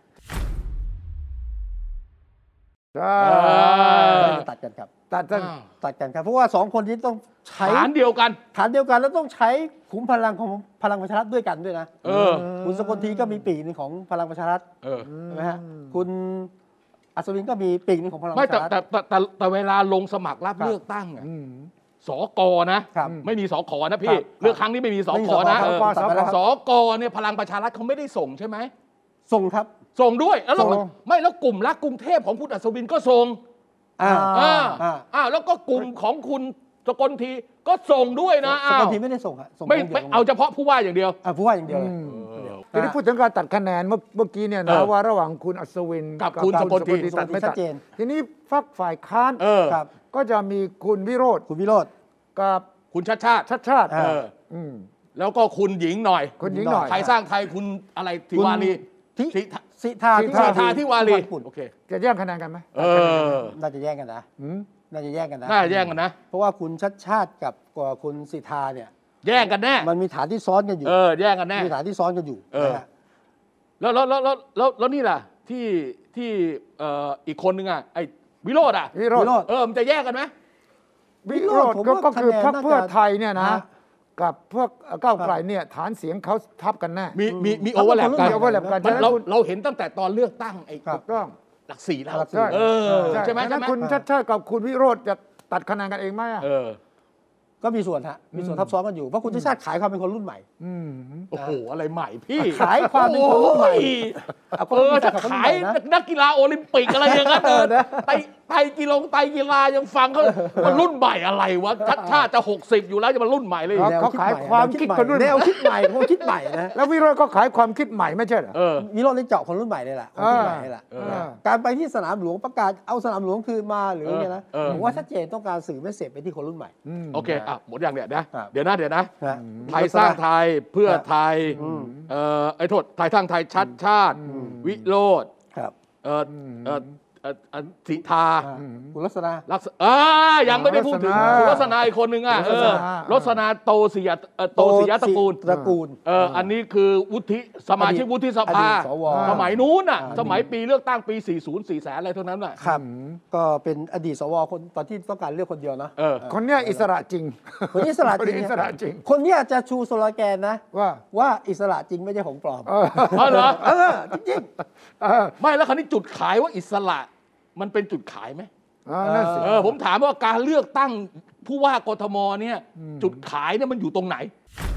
ตัดกันครับตัดกันตัดกันครับเพราะว่าสองคนนี้ต้องใช้ฐานเดียวกันฐานเดียวกันแล้วต้องใช้ขุมพลังของพลังประชารัฐด้วยกันด้วยนะเออคุณสกลทีก็มีปีกหนึ่งของพลังประชารัฐเออใช่ไหมฮะคุณอัศวินก็มีปีกหนึ่งของพลังประชารัฐไม่แต่แต่แต่แต่เวลาลงสมัครรับเลือกตั้งอ่ะสกนะไม่มีสขนะพี่เลือกครั้งนี้ไม่มีสขนะสกเนี่ยพลังประชารัฐเขาไม่ได้ส่งใช่ไหมส่งครับส่งด้วยแล้วไม่แล้วกลุ่มรักกรุงเทพของคุณอัศวินก็ส่งอ่าอ่าอ่าแล้วก็กลุ่มของคุณสกลทีก็ส่งด้วยนะสกลทีไม่ได้ส่งอะส่งไม่ไม่เอาเฉพาะผู้ว่าอย่างเดียวอ่าผู้ว่าอย่างเดียวเลยทีนี้พูดถึงการตัดคะแนนเมื่อเมื่อกี้เนี่ยนะว่าระหว่างคุณอัศวินกับคุณสกลทีตัดไม่ชัดเจนทีนี้ฝักฝ่ายค้านก็จะมีคุณวิโรจน์คุณวิโรจน์กับคุณชาติชาติชาติชาติแล้วก็คุณหญิงหน่อยคุณหญิงหน่อยไทยสร้างไทยคุณอะไรทิวารีสิทาสิทาทิวารีโอเคจะแย่งคะแนนกันไหมเออน่าจะแย่งกันนะน่าจะแย่งกันนะน่าจะแย่งกันนะเพราะว่าคุณชัดชาติกับคุณสิทธาเนี่ยแย่งกันแน่มันมีฐานที่ซ้อนกันอยู่เออแย่งกันแน่มีฐานที่ซ้อนกันอยู่เออแล้วแล้วแล้วแล้วแล้วนี่ล่ะที่ที่เอ่ออีกคนนึงอ่ะไอ้วิโรจน์อ่ะวิโรจน์เออมันจะแย่งกันไหมวิโรจน์ก็คือพรรคเพื่อไทยเนี่ยนะกับพวกก้าวไกลเนี่ยฐานเสียงเขาทับกันแน่มีมีมีโอเวอร์แลปกันโอเวอร์แลปกันเราเราเห็นตั้งแต่ตอนเลือกตั้งไอ้ก็หลักสี่แล้วเออใช่ไหมใช่ไหมคุณชัดชาติกับคุณวิโรจน์จะตัดคะแนนกันเองไหมอ่ะก็มีส่วนฮะมีส่วนทับซ้อนกันอยู่เพราะคุณชัดชาติขายความเป็นคนรุ่นใหม่โอ้โหอะไรใหม่พี่ขายความเป็นคนรุ่นใหม่เออจะขายนักกีฬาโอลิมปิกอะไรอย่างเงี้ยเออไตไตกีฬาไตกีฬายังฟังเขามันรุ่นใหม่อะไรวะชัดชาติจะหกสิบอยู่แล้วจะมารุ่นใหม่เลยเขาขายความคิดคนรุ่นแนวคิดใหม่คนคิดใหม่นะแล้ววิโรจน์ก็ขายความคิดใหม่ไม่ใช่เหรอวิโรจน์นี่เจาะคนรุ่นใหม่เลยแหละคนคิดใหม่เลยแหละการไปที่สนามหลวงประกาศเอาสนามหลวงคืนมาหรือไงนะผมว่าชัดเจนต้องการสื่อเมสเสจไปที่คนรุ่นใหม่โอเคอ่ะหมดอย่างเนี้ยนะเดี๋ยวนะเดี๋ยวนะไทยสร้างไทยเพื่อไทยเอ่อไอ้โทษไทยสร้างไทยชัดชาติวิโรจน์เอ่อเอ่อสิทาคุณลักษณะลักษณะอ่ายังไม่ได้พูดถึงคุณลักษณะอีกคนหนึ่งอ่ะเออลักษณะโตศิยะโตศิยะตระกูลตระกูลเอออันนี้คือวุฒิสมาชิกวุฒิสภาสมัยนู้นอ่ะสมัยปีเลือกตั้งปีสี่สิบ สี่แสนอะไรเท่านั้นน่ะครับก็เป็นอดีตสวคนตอนที่ต้องการเลือกคนเดียวนะคนเนี้ยอิสระจริงคนอิสระจริงอิสระจริงคนเนี้ยจะชูสโลแกนนะว่าว่าอิสระจริงไม่ใช่ของปลอมอ๋อเหรอเออจริงไม่แล้วคราวนี้จุดขายว่าอิสระมันเป็นจุดขายไหมเออผมถามว่าการเลือกตั้งผู้ว่ากทมเนี่ยจุดขายเนี่ยมันอยู่ตรงไหน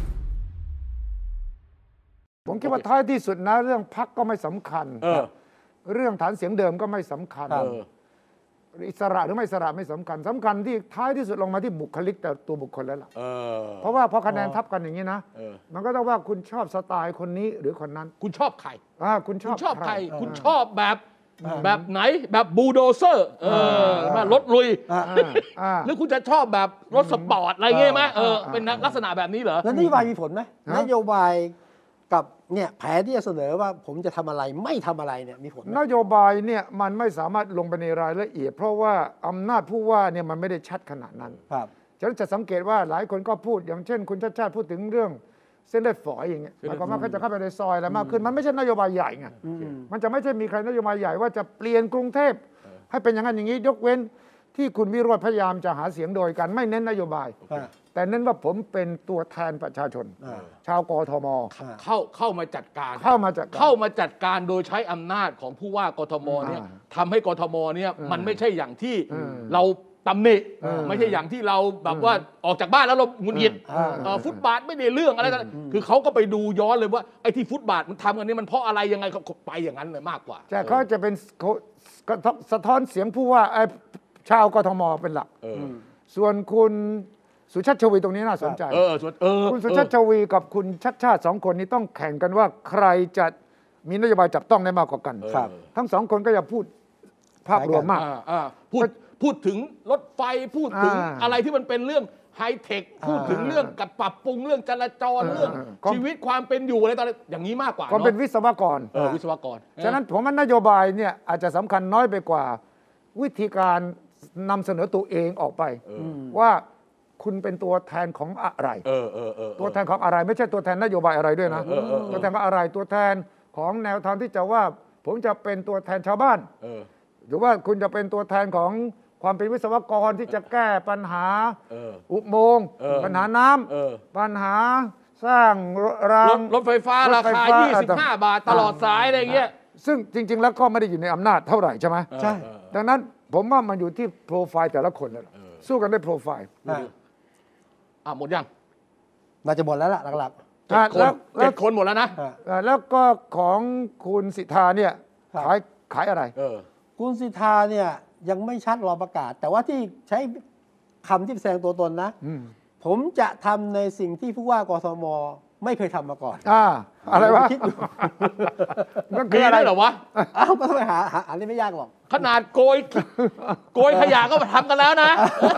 ผมคิดว่าท้ายที่สุดนะเรื่องพรรคก็ไม่สำคัญเรื่องฐานเสียงเดิมก็ไม่สำคัญอิสระหรือไม่อิสระไม่สำคัญสำคัญที่ท้ายที่สุดลงมาที่บุคลิกแต่ตัวบุคคลแล้วล่ะเพราะว่าพอคะแนนทับกันอย่างนี้นะมันก็ต้องว่าคุณชอบสไตล์คนนี้หรือคนนั้นคุณชอบใครคุณชอบใครคุณชอบแบบแบบไหนแบบบูลโดเซอร์เออแบบรถลุยหรือคุณจะชอบแบบรถสปอร์ตอะไรเงี้ยไหมเออเป็นลักษณะแบบนี้เหรอแล้วนโยบายมีผลไหมนโยบายกับเนี่ยแผนที่จะเสนอว่าผมจะทำอะไรไม่ทำอะไรเนี่ยมีผลนโยบายเนี่ยมันไม่สามารถลงไปในรายละเอียดเพราะว่าอำนาจผู้ว่าเนี่ยมันไม่ได้ชัดขนาดนั้นครับฉันจะสังเกตว่าหลายคนก็พูดอย่างเช่นคุณชาติชาติพูดถึงเรื่องเส้นเลือดฝอยอย่างเงี้ยหมายความว่าเขาจะเข้าไปในซอยอะไรมากขึ้นมันไม่ใช่นโยบายใหญ่ไงมันจะไม่ใช่มีใครนโยบายใหญ่ว่าจะเปลี่ยนกรุงเทพให้เป็นอย่างนั้นอย่างนี้ยกเว้นที่คุณวิโรจน์พยายามจะหาเสียงโดยการไม่เน้นนโยบายแต่เน้นว่าผมเป็นตัวแทนประชาชนชาวกทมเข้าเข้ามาจัดการเข้ามาจัดเข้ามาจัดการโดยใช้อำนาจของผู้ว่ากทมเนี่ยทำให้กทมเนี่ยมันไม่ใช่อย่างที่เราตำหนิไม่ใช่อย่างที่เราแบบว่าออกจากบ้านแล้วเราหงุดหงิดฟุตบาทไม่ได้เรื่องอะไรกันคือเขาก็ไปดูย้อนเลยว่าไอ้ที่ฟุตบาทมันทำกันนี่มันเพราะอะไรยังไงเขาไปอย่างนั้นเลยมากกว่าแต่เขาจะเป็นสะท้อนเสียงผู้ว่าชาวกทมเป็นหลักส่วนคุณสุชาติชวีตรงนี้น่าสนใจคุณสุชาติชวีกับคุณชัดชาติสองคนนี้ต้องแข่งกันว่าใครจะมีนโยบายจับต้องได้มากกว่ากันทั้งสองคนก็จะพูดภาพรวมมากพูดพูดถึงรถไฟพูดถึงอะไรที่มันเป็นเรื่องไฮเทคพูดถึงเรื่องกับปรับปรุงเรื่องจราจรเรื่องชีวิตความเป็นอยู่อะไรต่างๆอย่างนี้มากกว่าก็เป็นวิศวกรวิศวกรฉะนั้นผมว่านโยบายเนี่ยอาจจะสำคัญน้อยไปกว่าวิธีการนำเสนอตัวเองออกไปว่าคุณเป็นตัวแทนของอะไรตัวแทนของอะไรไม่ใช่ตัวแทนนโยบายอะไรด้วยนะตัวแทนของอะไรตัวแทนของแนวทางที่จะว่าผมจะเป็นตัวแทนชาวบ้านหรือว่าคุณจะเป็นตัวแทนของความเป็นวิศวกรที่จะแก้ปัญหาอุโมงค์ปัญหาน้ำปัญหาสร้างรางรถไฟฟ้าราคายี่สิบห้าบาทตลอดสายอะไรเงี้ยซึ่งจริงๆแล้วก็ไม่ได้อยู่ในอำนาจเท่าไหร่ใช่ไหมใช่ดังนั้นผมว่ามันอยู่ที่โปรไฟล์แต่ละคนแล้วสู้กันด้วยโปรไฟล์อ่ะหมดยังน่าจะหมดแล้วล่ะหลักๆแล้วเจ็ดคนหมดแล้วนะแล้วก็ของคุณสิทธาเนี่ยขายขายอะไรคุณสิทธาเนี่ยยังไม่ชัดรอประกาศแต่ว่าที่ใช้คำที่แสดงตัวตนนะผมจะทำในสิ่งที่ผู้ว่ากทมไม่เคยทำมาก่อนอ่าอะไรวะมันคืออะไรเหรอวะอ้าวก็ต้องไปหาหาอันนี้ไม่ยากหรอกขนาดโกยโกยขยะก็มาทำกันแล้วนะ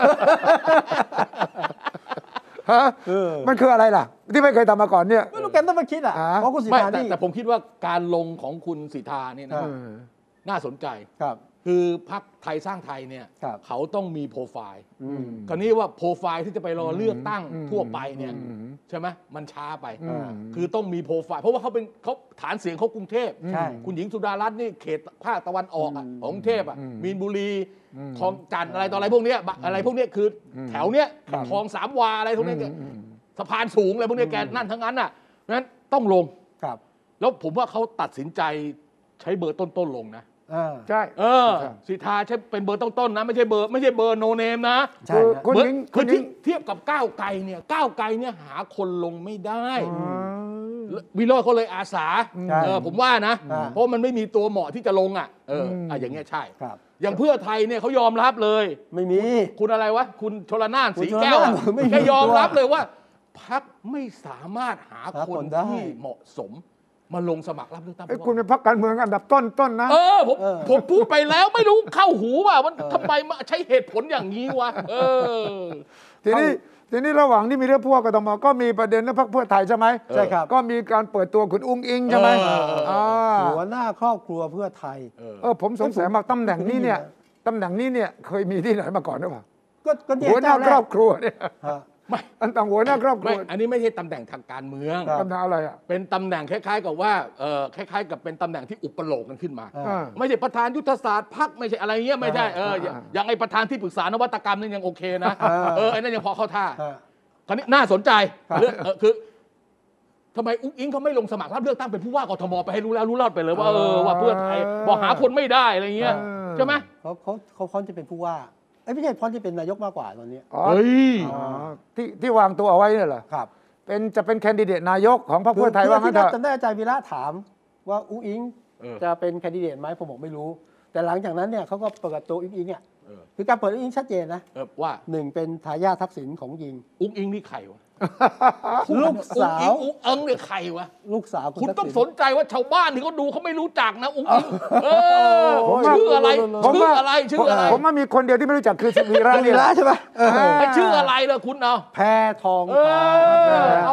ฮะมันคืออะไรล่ะที่ไม่เคยทำมาก่อนเนี่ยไม่รู้แกต้องมาคิดอ่ะเพราะคุณสิทธานี่แต่ผมคิดว่าการลงของคุณสิทธานี่นะน่าสนใจครับคือพรรคไทยสร้างไทยเนี่ยเขาต้องมีโปรไฟล์คราวนี้ว่าโปรไฟล์ที่จะไปรอเลือกตั้งทั่วไปเนี่ยใช่ไหมมันช้าไปคือต้องมีโปรไฟล์เพราะว่าเขาเป็นเขาฐานเสียงเขากรุงเทพคุณหญิงสุดารัตน์นี่เขตภาคตะวันออกของกรุงเทพอ่ะมีนบุรีคลองจันทร์อะไรต่ออะไรพวกนี้อะไรพวกนี้คือแถวเนี้ยคลองสามวาอะไรพวกนี้สะพานสูงอะไรพวกนี้แกนั่นทั้งนั้นอ่ะนั้นต้องลงแล้วผมว่าเขาตัดสินใจใช้เบอร์ต้นๆลงนะใช่เออสิทธาใช่เป็นเบอร์ต้นๆนะไม่ใช่เบอร์ไม่ใช่เบอร์โนเนมนะใช่คุณคือเทียบกับก้าวไกลเนี่ยก้าวไกลเนี่ยหาคนลงไม่ได้วิโรจน์เขาเลยอาสาเออผมว่านะเพราะมันไม่มีตัวเหมาะที่จะลงอ่ะเอออ่ะอย่างเงี้ยใช่อย่างเพื่อไทยเนี่ยเขายอมรับเลยไม่มีคุณอะไรวะคุณชลนานสีแก้วแกยอมรับเลยว่าพรรคไม่สามารถหาคนที่เหมาะสมมาลงสมัครรับเลือกตั้งคุณเป็นพรรคการเมืองอันดับต้นต้นนะเออผมผมพูดไปแล้วไม่รู้เข้าหูว่ามันทำไมมาใช้เหตุผลอย่างนี้วะเออทีนี้ทีนี้ระหว่างที่มีเรื่องพวกกทมก็มีประเด็นเรื่องพรรคเพื่อไทยใช่ไหมใช่ครับก็มีการเปิดตัวคุณอุ้งอิงใช่ไหมหัวหน้าครอบครัวเพื่อไทยเออผมสงสัยมากตำแหน่งนี้เนี่ยตำแหน่งนี้เนี่ยเคยมีที่ไหนมาก่อนหรือเปล่าก็หัวหน้าครอบครัวเนี่ยไม่อันต่างหัวหน้าครอบครัวอันนี้ไม่ใช่ตำแหน่งทางการเมืองตำแหน่งอะไรอ่ะเป็นตำแหน่งคล้ายๆกับว่าเออคล้ายๆกับเป็นตำแหน่งที่อุปโลกกันขึ้นมาไม่ใช่ประธานยุทธศาสตร์พรรคไม่ใช่อะไรเงี้ยไม่ใช่เอออย่างไอ้ประธานที่ปรึกษานวัตกรรมนี่ยังโอเคนะเออไอ้นั่นยังพอเข้าท่าคราวนี้น่าสนใจเรื่องคือทำไมอุ้งอิงเขาไม่ลงสมัครรับเลือกตั้งเป็นผู้ว่ากทมไปให้รู้แล้วรู้รอดไปเลยว่าเออว่าเพื่อไทยบอกหาคนไม่ได้อะไรเงี้ยใช่ไหมเขาเขาเขาพร้อมจะเป็นผู้ว่าไอ้ไม่ใช่พร้อมจะเป็นนายกมากกว่าตอนนี้เฮ้ยที่ที่วางตัวเอาไว้เนี่ยเหรอครับเป็นจะเป็นแคนดิเดตนายกของพรรคเพื่อไทยว่างั้นเถอะจำได้อาจารย์วีระถามว่าอุ้งอิงจะเป็นแคนดิเดตไหมผมบอกไม่รู้แต่หลังจากนั้นเนี่ยเขาก็เปิดตัวอุ้งอิงอ่ะคือการเปิดอุ้งอิงชัดเจนนะว่าหนึ่งเป็นทายาททักษิณของยิงอุ้งอิงนี่ใครวะลูกสาวอุ้งอิงเนี่ยใครวะลูกสาวคุณต้องสนใจว่าชาวบ้านที่เขาดูเขาไม่รู้จักนะอุ้งอิงชื่ออะไรชื่ออะไรชื่ออะไรผมว่ามีคนเดียวที่ไม่รู้จักคือวีระวีระใช่ไหมชื่ออะไรล่ะคุณเอาแพทองเอาอา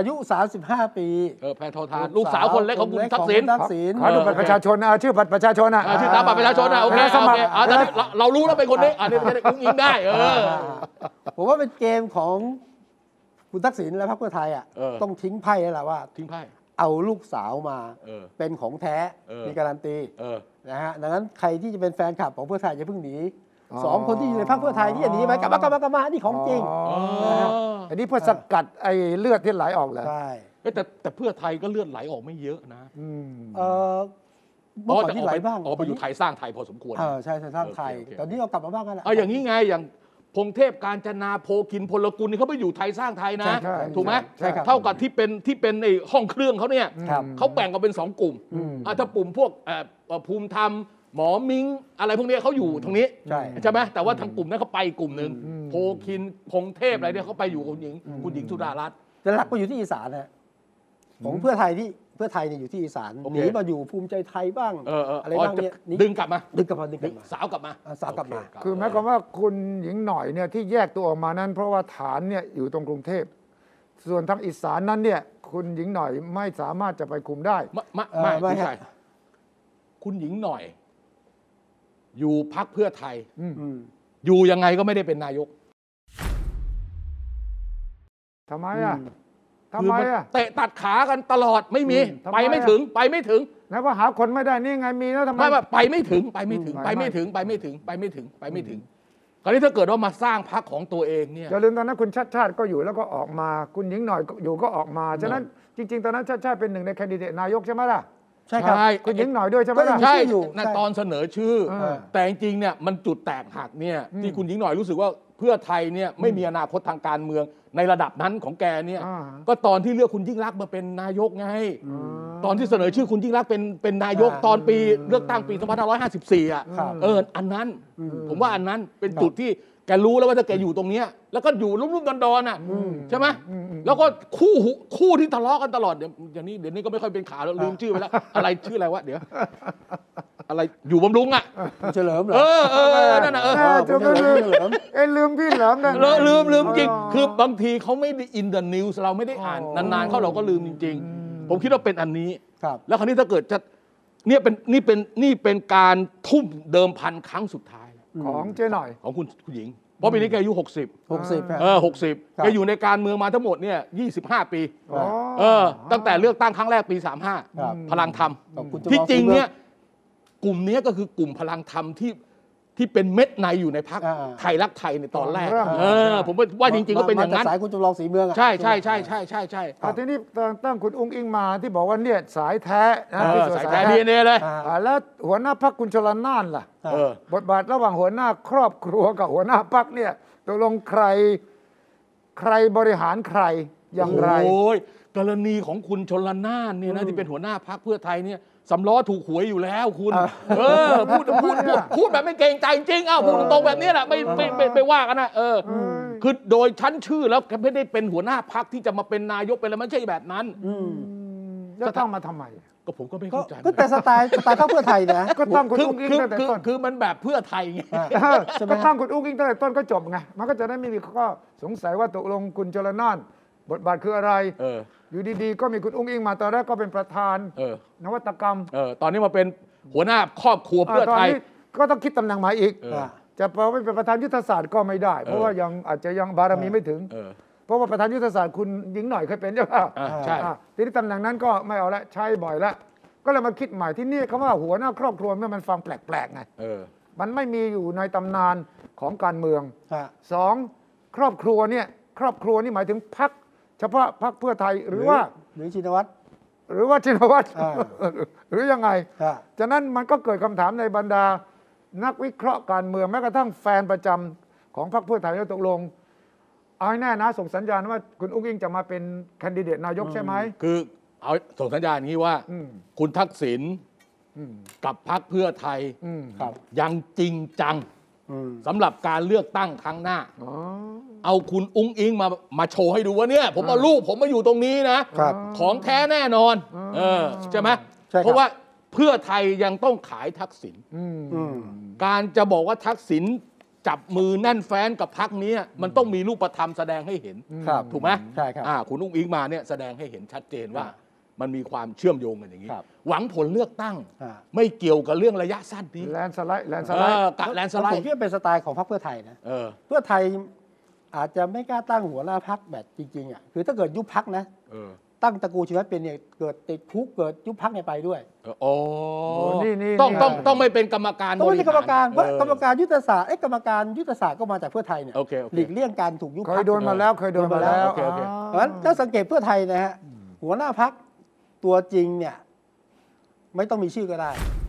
อายุสามสิบห้าปีเออแพทองทานลูกสาวคนเล็กของคุณทักษิณขอดูบัตรประชาชนนะชื่อบัตรประชาชนนะชื่อตามบัตรประชาชนนะโอเคโอเคอ่าตอนนี้เรารู้แล้วเป็นคนนี้อ่านี่ไม่ได้อุ้งอิงได้เออผมว่าเป็นเกมของคุณทักษิณและพรรคเพื่อไทยอ่ะต้องทิ้งไพ่แล้วล่ะว่าทิ้งไพ่เอาลูกสาวมาเป็นของแท้มีการันตีนะฮะดังนั้นใครที่จะเป็นแฟนคลับของเพื่อไทยจะเพิ่งหนีสองคนที่อยู่ในพรรคเพื่อไทยที่จะหนีไปกลับมากลับมากลับมานี่ของจริงอันนี้เพื่อสกัดไอ้เลือดที่ไหลออกเลยใช่แต่แต่เพื่อไทยก็เลือดไหลออกไม่เยอะนะเออเมื่อก่อนที่ไหลบ้างออกไปอยู่ไทยสร้างไทยพอสมควรเออใช่สร้างไทยตอนนี้เรากลับมาบ้างกันแล้วเอาอย่างนี้ไงอย่างพงเทพกาญจนาโพคินพลกุลนี่เขาไปอยู่ไทยสร้างไทยนะถูกไหมเท่ากับที่เป็นที่เป็นในห้องเครื่องเขาเนี่ยเขาแบ่งกันเป็นสองกลุ่มถ้ากลุ่มพวกภูมิธรรมหมอมิงอะไรพวกนี้เขาอยู่ตรงนี้ใช่ไหมแต่ว่าทางกลุ่มนั้นเขาไปกลุ่มหนึ่งโพคินพงเทพอะไรเนี่ยเขาไปอยู่กับคุณหญิงคุณหญิงสุดารัตน์แต่หลักไปอยู่ที่อีสานนะของเพื่อไทยที่เพื่อไทยเนี่ยอยู่ที่อีสานหนีมาอยู่ภูมิใจไทยบ้างอะไรบ้างเนี่ยดึงกลับมาดึงกลับมาดึงกลับมาสาวกลับมาสาวกลับมาคือหมายความว่าคุณหญิงหน่อยเนี่ยที่แยกตัวออกมานั้นเพราะว่าฐานเนี่ยอยู่ตรงกรุงเทพส่วนทางอีสานนั้นเนี่ยคุณหญิงหน่อยไม่สามารถจะไปคุมได้ไม่ไม่ไม่ใช่คุณหญิงหน่อยอยู่พรรคเพื่อไทยอยู่ยังไงก็ไม่ได้เป็นนายกทำไมอ่ะทำไมอ่ะเตะตัดขากันตลอดไม่มีไปไม่ถึงไปไม่ถึงแล้วว่าหาคนไม่ได้นี่ไงมีแล้วทำไมไม่ไปไม่ถึงไปไม่ถึงไปไม่ถึงไปไม่ถึงไปไม่ถึงไปไม่ถึงคราวนี้ถ้าเกิดว่ามาสร้างพรรคของตัวเองเนี่ยอย่าลืมตอนนั้นคุณชาติชาติก็อยู่แล้วก็ออกมาคุณหญิงหน่อยอยู่ก็ออกมาฉะนั้นจริงๆตอนนั้นชาติชาติเป็นหนึ่งในแคนดิเดตนายกใช่ไหมล่ะใช่ครับคุณหญิงหน่อยด้วยใช่ไหมล่ะใช่ในตอนเสนอชื่อแต่จริงๆเนี่ยมันจุดแตกหักเนี่ยที่คุณหญิงหน่อยรู้สึกว่าเพื่อไทยเนี่ยไม่มีอนาคตทางการเมืองในระดับนั้นของแกเนี่ยก็ตอนที่เลือกคุณยิ่งรักมาเป็นนายกไงตอนที่เสนอชื่อคุณยิ่งรักเป็นเป็นนายกตอนปีเลือกตั้งปีสองพันห้าร้อยห้าสิบสี่อ่ะเอออันนั้นผมว่าอันนั้นเป็นจุดที่แกรู้แล้วว่าถ้าแกอยู่ตรงเนี้ยแล้วก็อยู่รุ่มๆดอนๆอ่ะใช่ไหมแล้วก็คู่คู่ที่ทะเลาะกันตลอดเดี๋ยวอย่างนี้เดี๋ยวนี้ก็ไม่ค่อยเป็นข่าวแล้วลืมชื่อไปแล้วอะไรชื่ออะไรวะเดี๋ยวอะไรอยู่บำรุงอ่ะเฉลิมเหรอเออเออนั่นน่ะเออจะไม่ลืมเอ้ลืมพี่เหลิมนั่นลืมลืมจริงคือบางทีเขาไม่ได้อินเดอะนิวส์เราไม่ได้อ่านนานๆเขาเราก็ลืมจริงๆผมคิดว่าเป็นอันนี้แล้วคราวนี้ถ้าเกิดจะเนี่ยเป็นนี่เป็นนี่เป็นการทุ่มเดิมพันครั้งสุดท้ายของเจ๊หน่อยของคุณคุณหญิงเพราะปีนี้แกอายุหกสิบหกสิบเออหกสิบแกอยู่ในการเมืองมาทั้งหมดเนี่ยยี่สิบห้าปีเออตั้งแต่เลือกตั้งครั้งแรกปีสามห้าพลังธรรมที่จริงเนี่ยกลุ่มนี้ก็คือกลุ่มพลังธรรมที่ที่เป็นเม็ดในอยู่ในพรรคไทยรักไทยในตอนแรกเออผมว่าจริงๆก็เป็นอย่างนั้นสายคุณจำลองสีเมืองใช่ใช่ใช่ใช่ใช่ใช่ทีนี้ตั้งคุณอุ้งอิงมาที่บอกว่าเนี่ยสายแท้สายแท้ดีเนเลยแล้วหัวหน้าพรรคคุณชลน่านล่ะบทบาทระหว่างหัวหน้าครอบครัวกับหัวหน้าพรรคเนี่ยตกลงใครใครบริหารใครอย่างไรโอ้ยกรณีของคุณชลน่านเนี่ยนะที่เป็นหัวหน้าพรรคเพื่อไทยเนี่ยสำล้อถูกหวยอยู่แล้วคุณเออพูดพูดพูดพูดแบบไม่เกรงใจจริงอ้าวพูดตรงๆแบบนี้แหละไม่ไม่ไม่ไม่ว่ากันนะเออคือโดยชั้นชื่อแล้วไม่ได้เป็นหัวหน้าพรรคที่จะมาเป็นนายกเป็นอะไรไม่ใช่แบบนั้นแล้วตั้งมาทำไมก็ผมก็ไม่เข้าใจก็แต่สไตล์สไตล์พรรคเพื่อไทยนะก็ตั้งคุณอุ้งอิงตั้งแต่ต้นคือมันแบบเพื่อไทยไงก็ตั้งคุณอุ้งอิงตั้งแต่ต้นก็จบไงมันก็จะได้ไม่มีข้อสงสัยว่าตกลงคุณชลน่านบทบาทคืออะไรอยู่ดีๆก็มีคุณอุ้งอิงมาตอนแรกก็เป็นประธานนวัตกรรมเออตอนนี้มาเป็นหัวหน้าครอบครัวเพื่อไทยก็ต้องคิดตำแหน่งใหม่อีกจะพอไม่เป็นประธานยุทธศาสตร์ก็ไม่ได้เพราะว่ายังอาจจะยังบารมีไม่ถึงเพราะว่าประธานยุทธศาสตร์คุณหญิงหน่อยเคยเป็นใช่ไหมใช่ทีนี้ตำแหน่งนั้นก็ไม่เอาละใช้บ่อยละก็เลยมาคิดใหม่ที่นี่คำว่าหัวหน้าครอบครัวมันฟังแปลกๆไงมันไม่มีอยู่ในตำนานของการเมืองสองครอบครัวเนี่ยครอบครัวนี่หมายถึงพรรคเฉพาะพรรคเพื่อไทยหรือว่าหรือชินวัตรหรือว่าชินวัตรหรือยังไงฉะนั้นมันก็เกิดคำถามในบรรดานักวิเคราะห์การเมืองแม้กระทั่งแฟนประจำของพรรคเพื่อไทยแล้วตกลงเอาให้แน่นะส่งสัญญาณว่าคุณอุ้งอิงจะมาเป็นแคนดิเดตนายกใช่ไหมคือเอาส่งสัญญาณนี้ว่าคุณทักษิณกับพรรคเพื่อไทยยังจริงจังสำหรับการเลือกตั้งครั้งหน้าเอาคุณอุ้งอิงมามาโชว์ให้ดูว่าเนี่ยผมเอาลูกผมมาอยู่ตรงนี้นะของแท้แน่นอนเออใช่ไหมเพราะว่าเพื่อไทยยังต้องขายทักษิณการจะบอกว่าทักษิณจับมือแน่นแฟ้นกับพรรคนี้มันต้องมีรูปธรรมแสดงให้เห็นถูกไหมใช่ครับคุณอุ้งอิงมาเนี่ยแสดงให้เห็นชัดเจนว่ามันมีความเชื่อมโยงกันอย่างนี้หวังผลเลือกตั้งไม่เกี่ยวกับเรื่องระยะสั้นนี้แลนสไลด์แลนสไลด์กับแลนสไลด์ผมคิดว่าเป็นสไตล์ของพรรคเพื่อไทยนะเพื่อไทยอาจจะไม่กล้าตั้งหัวหน้าพรรคแบบจริงๆอ่ะคือถ้าเกิดยุบพรรคนะตั้งตระกูลชีวิตเป็นเนี่ยเกิดติดคุกเกิดยุบพรรคเนี่ยไปด้วยโอ้ต้องต้องต้องไม่เป็นกรรมการต้องไม่เป็นกรรมการเพราะกรรมการยุทธศาสตร์ไอ้กรรมการยุทธศาสตร์ก็มาจากเพื่อไทยเนี่ยหลีกเลี่ยงการถูกยุบพรรคเคยโดนมาแล้วเคยโดนมาแล้วเพราะฉะนั้นถ้าสังเกตเพื่อไทยนะฮะหัวหน้าพรรคตัวจริงเนี่ยไม่ต้องมีชื่อก็ได้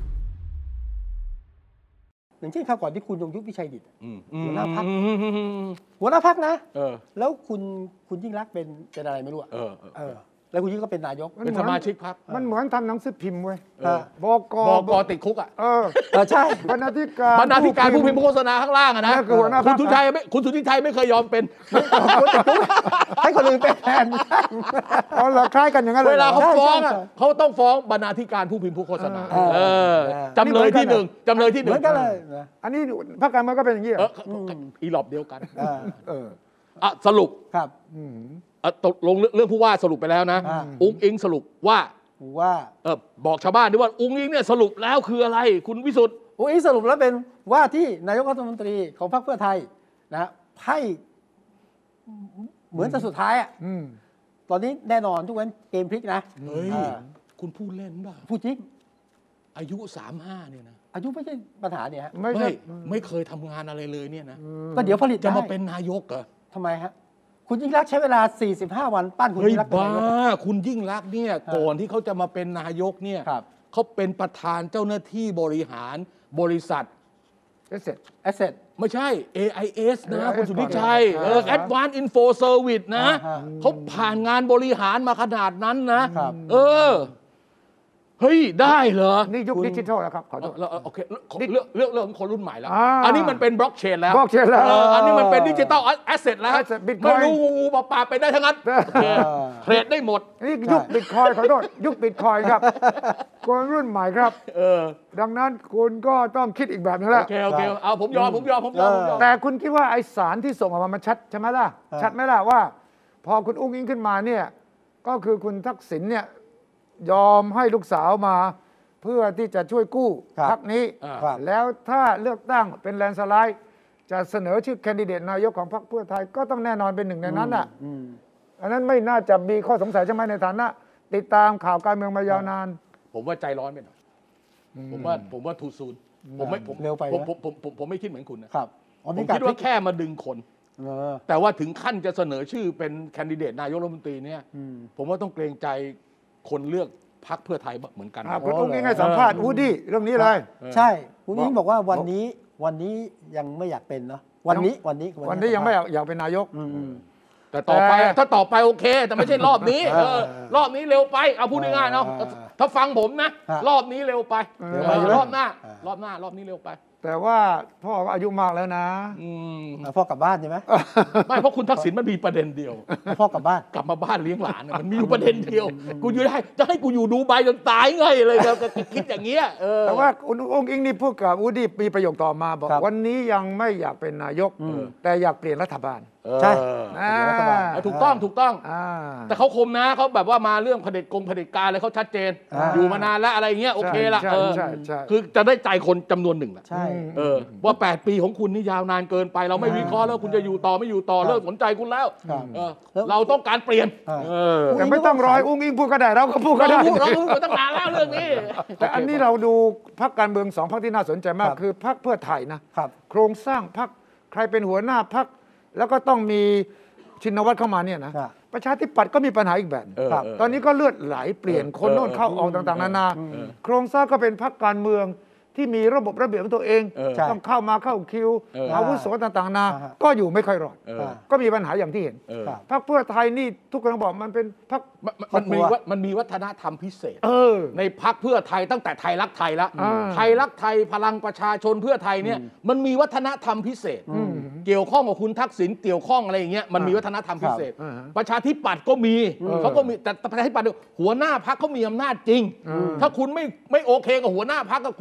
อย่างเช่นคราวก่อนที่คุณยงยุทธวิชัยดิษฐ์หัวหน้าพรรคหัวหน้าพรรคนะแล้วคุณคุณยิ่งรักเป็นเป็นอะไรไม่รู้อ่ะแล้วคุณยิ่งก็เป็นนายกเป็นสมาชิกพรรคมันเหมือนทำหนังสือพิมพ์เว้ยบกบกติดคุกอ่ะเออใช่บรรณาธิการบรรณาธิการผู้พิมพ์โฆษณาข้างล่างอะนะคุณสุทธิชัยไม่คุณสุทธิชัยไม่เคยยอมเป็นให้คนอื่นเป็นแทนเอาละคล้ายกันอย่างนั้นเลยเวลาเขาฟ้องเขาต้องฟ้องบรรณาธิการผู้พิมพ์ผู้โฆษณาจำเลยที่หนึ่งจำเลยที่หนึ่งเหมือนกันเลยอันนี้พรรคการเมืองก็เป็นอย่างนี้อีหลอบเดียวกันอ่ะสรุปครับตกลงเรื่องผู้ว่าสรุปไปแล้วนะอุ้งอิงสรุปว่าว่าเออบอกชาวบ้านด้วยว่าอุ้งอิงเนี่ยสรุปแล้วคืออะไรคุณวิสุทธิ์อุ้งอิงสรุปแล้วเป็นว่าที่นายกรัฐมนตรีของพรรคเพื่อไทยนะไพ่เหมือนจะสุดท้ายอ่ะตอนนี้แน่นอนทุกวันเกมพลิกนะเฮ้ยคุณพูดเล่นป่ะพูดจริงอายุสามห้าเนี่ยนะอายุไม่ใช่ปัญหาเนี่ยฮะไม่ใช่ไม่เคยทำงานอะไรเลยเนี่ยนะก็เดี๋ยวผลิตจะมาเป็นนายกเหรอทำไมฮะคุณยิ่งรักใช้เวลาสี่สิบห้าวันปั้นคุณยิ่งรักบ้าคุณยิ่งรักเนี่ยก่อนที่เขาจะมาเป็นนายกเนี่ยเขาเป็นประธานเจ้าหน้าที่บริหารบริษัท Asset Asset ไม่ใช่ เอ ไอ เอส นะคุณสุทธิชัยเออ Advanced Info Service นะเขาผ่านงานบริหารมาขนาดนั้นนะเออเฮ้ยได้เหรอนี่ยุคดิจิทัลแล้วครับขอโทษโอเคเรื่องเรื่องเรื่องคนรุ่นใหม่แล้วอันนี้มันเป็นบล็อกเชนแล้วบล็อกเชนแล้วอันนี้มันเป็นดิจิทัลแอสเซทแล้วไม่รู้งูปลาปลาไปได้ทั้งนั้นเทรดได้หมดนี่ยุคบิตคอยขอโทษยุคบิตคอยครับคนรุ่นใหม่ครับดังนั้นคุณก็ต้องคิดอีกแบบนึงแล้วโอเคโอเคเอาผมยอมผมยอมผมยอมแต่คุณคิดว่าไอสารที่ส่งออกมามันชัดใช่ไหมล่ะชัดไหมล่ะว่าพอคุณอุ้งอิงขึ้นมาเนี่ยก็คือคุณทักษิณเนี่ยยอมให้ลูกสาวมาเพื่อที่จะช่วยกู้พรรคนี้แล้วถ้าเลือกตั้งเป็นแลนด์สไลด์จะเสนอชื่อแคนดิเดตนายกของพรรคเพื่อไทยก็ต้องแน่นอนเป็นหนึ่งในนั้นอ่ะอันนั้นไม่น่าจะมีข้อสงสัยใช่ไหมในฐานะติดตามข่าวการเมืองมายาวนานผมว่าใจร้อนไปหน่อยผมว่าผมว่าทูซูนผมไม่ผมเร็วไปผมผมผมผมไม่คิดเหมือนคุณนะครับผมคิดว่าแค่มาดึงคนแต่ว่าถึงขั้นจะเสนอชื่อเป็นแคนดิเดตนายกรัฐมนตรีเนี่ยผมว่าต้องเกรงใจคนเลือกพรรคเพื่อไทยเหมือนกันคุณอุ้งอิงให้สัมภาษณ์อูดี้เรื่องนี้เลยใช่คุณอุ้งอิงบอกว่าวันนี้วันนี้ยังไม่อยากเป็นเนาะวันนี้วันนี้วันนี้ยังไม่อยากอยากเป็นนายกแต่ต่อไปถ้าต่อไปโอเคแต่ไม่ใช่รอบนี้รอบนี้เร็วไปเอาพูดง่ายๆเนาะถ้าฟังผมนะรอบนี้เร็วไปรอบหน้ารอบหน้ารอบนี้เร็วไปแต่ว่าพ่อก็อายุมากแล้วนะพ่อกลับบ้านใช่ไหมไม่เพราะคุณทักษิณมันมีประเด็นเดียวพ่อกลับบ้านกลับมาบ้านเลี้ยงหลานมันมีอยู่ประเด็นเดียวกูอยู่ได้จะให้กูอยู่ดูใบจนตายไงเลยครับคิดอย่างเงี้ยแต่ว่าคุณองค์อิงนี่พูดกับอูดี้มีประโยคต่อมาบอกวันนี้ยังไม่อยากเป็นนายกแต่อยากเปลี่ยนรัฐบาลใช่ถูกต้องถูกต้องแต่เขาคมนะเขาแบบว่ามาเรื่องเผด็จกงเผด็จการอะไรเขาชัดเจนอยู่มานานแล้วอะไรเงี้ยโอเคละคือจะได้ใจคนจำนวนหนึ่งแหละเออว่าแปดปีของคุณนี่ยาวนานเกินไปเราไม่วิเคราะห์แล้วคุณจะอยู่ต่อไม่อยู่ต่อเลิกสนใจคุณแล้วเราต้องการเปลี่ยนแต่ไม่ต้องรออุ้งอิงพูดก็ได้เราก็พูดก็ได้เราพูดมาตั้งนานแล้วเรื่องนี้แต่อันนี้เราดูพรรคการเมืองสองพรรคที่น่าสนใจมากคือพรรคเพื่อไทยนะโครงสร้างพรรคใครเป็นหัวหน้าพรรคแล้วก็ต้องมีชินวัตรเข้ามาเนี่ยนะประชาธิปัตย์ก็มีปัญหาอีกแบบตอนนี้ก็เลือดไหลเปลี่ยนคนโน่นเข้าออกต่างๆนานาโครงสร้างก็เป็นพรรคการเมืองที่มีระบบระเบียบของตัวเองต้องเข้ามาเข้าคิวอาวุโสต่างๆนาก็อยู่ไม่ค่อยรอดก็มีปัญหาอย่างที่เห็นพรรคเพื่อไทยนี่ทุกคนบอกมันเป็นพรรคมันมีมันมีวัฒนธรรมพิเศษในพรรคเพื่อไทยตั้งแต่ไทยรักไทยแล้วไทยรักไทยพลังประชาชนเพื่อไทยเนี่ยมันมีวัฒนธรรมพิเศษเกี่ยวข้องกับคุณทักษิณเกี่ยวข้องอะไรอย่างเงี้ยมันมีวัฒนธรรมพิเศษประชาธิปัตย์ก็มีเขาก็มีแต่ประชาธิปัตย์หัวหน้าพรรคเขามีอำนาจจริงถ้าคุณไม่ไม่โอเคกับหัวหน้าพรรคคุณไม่ได้เกิด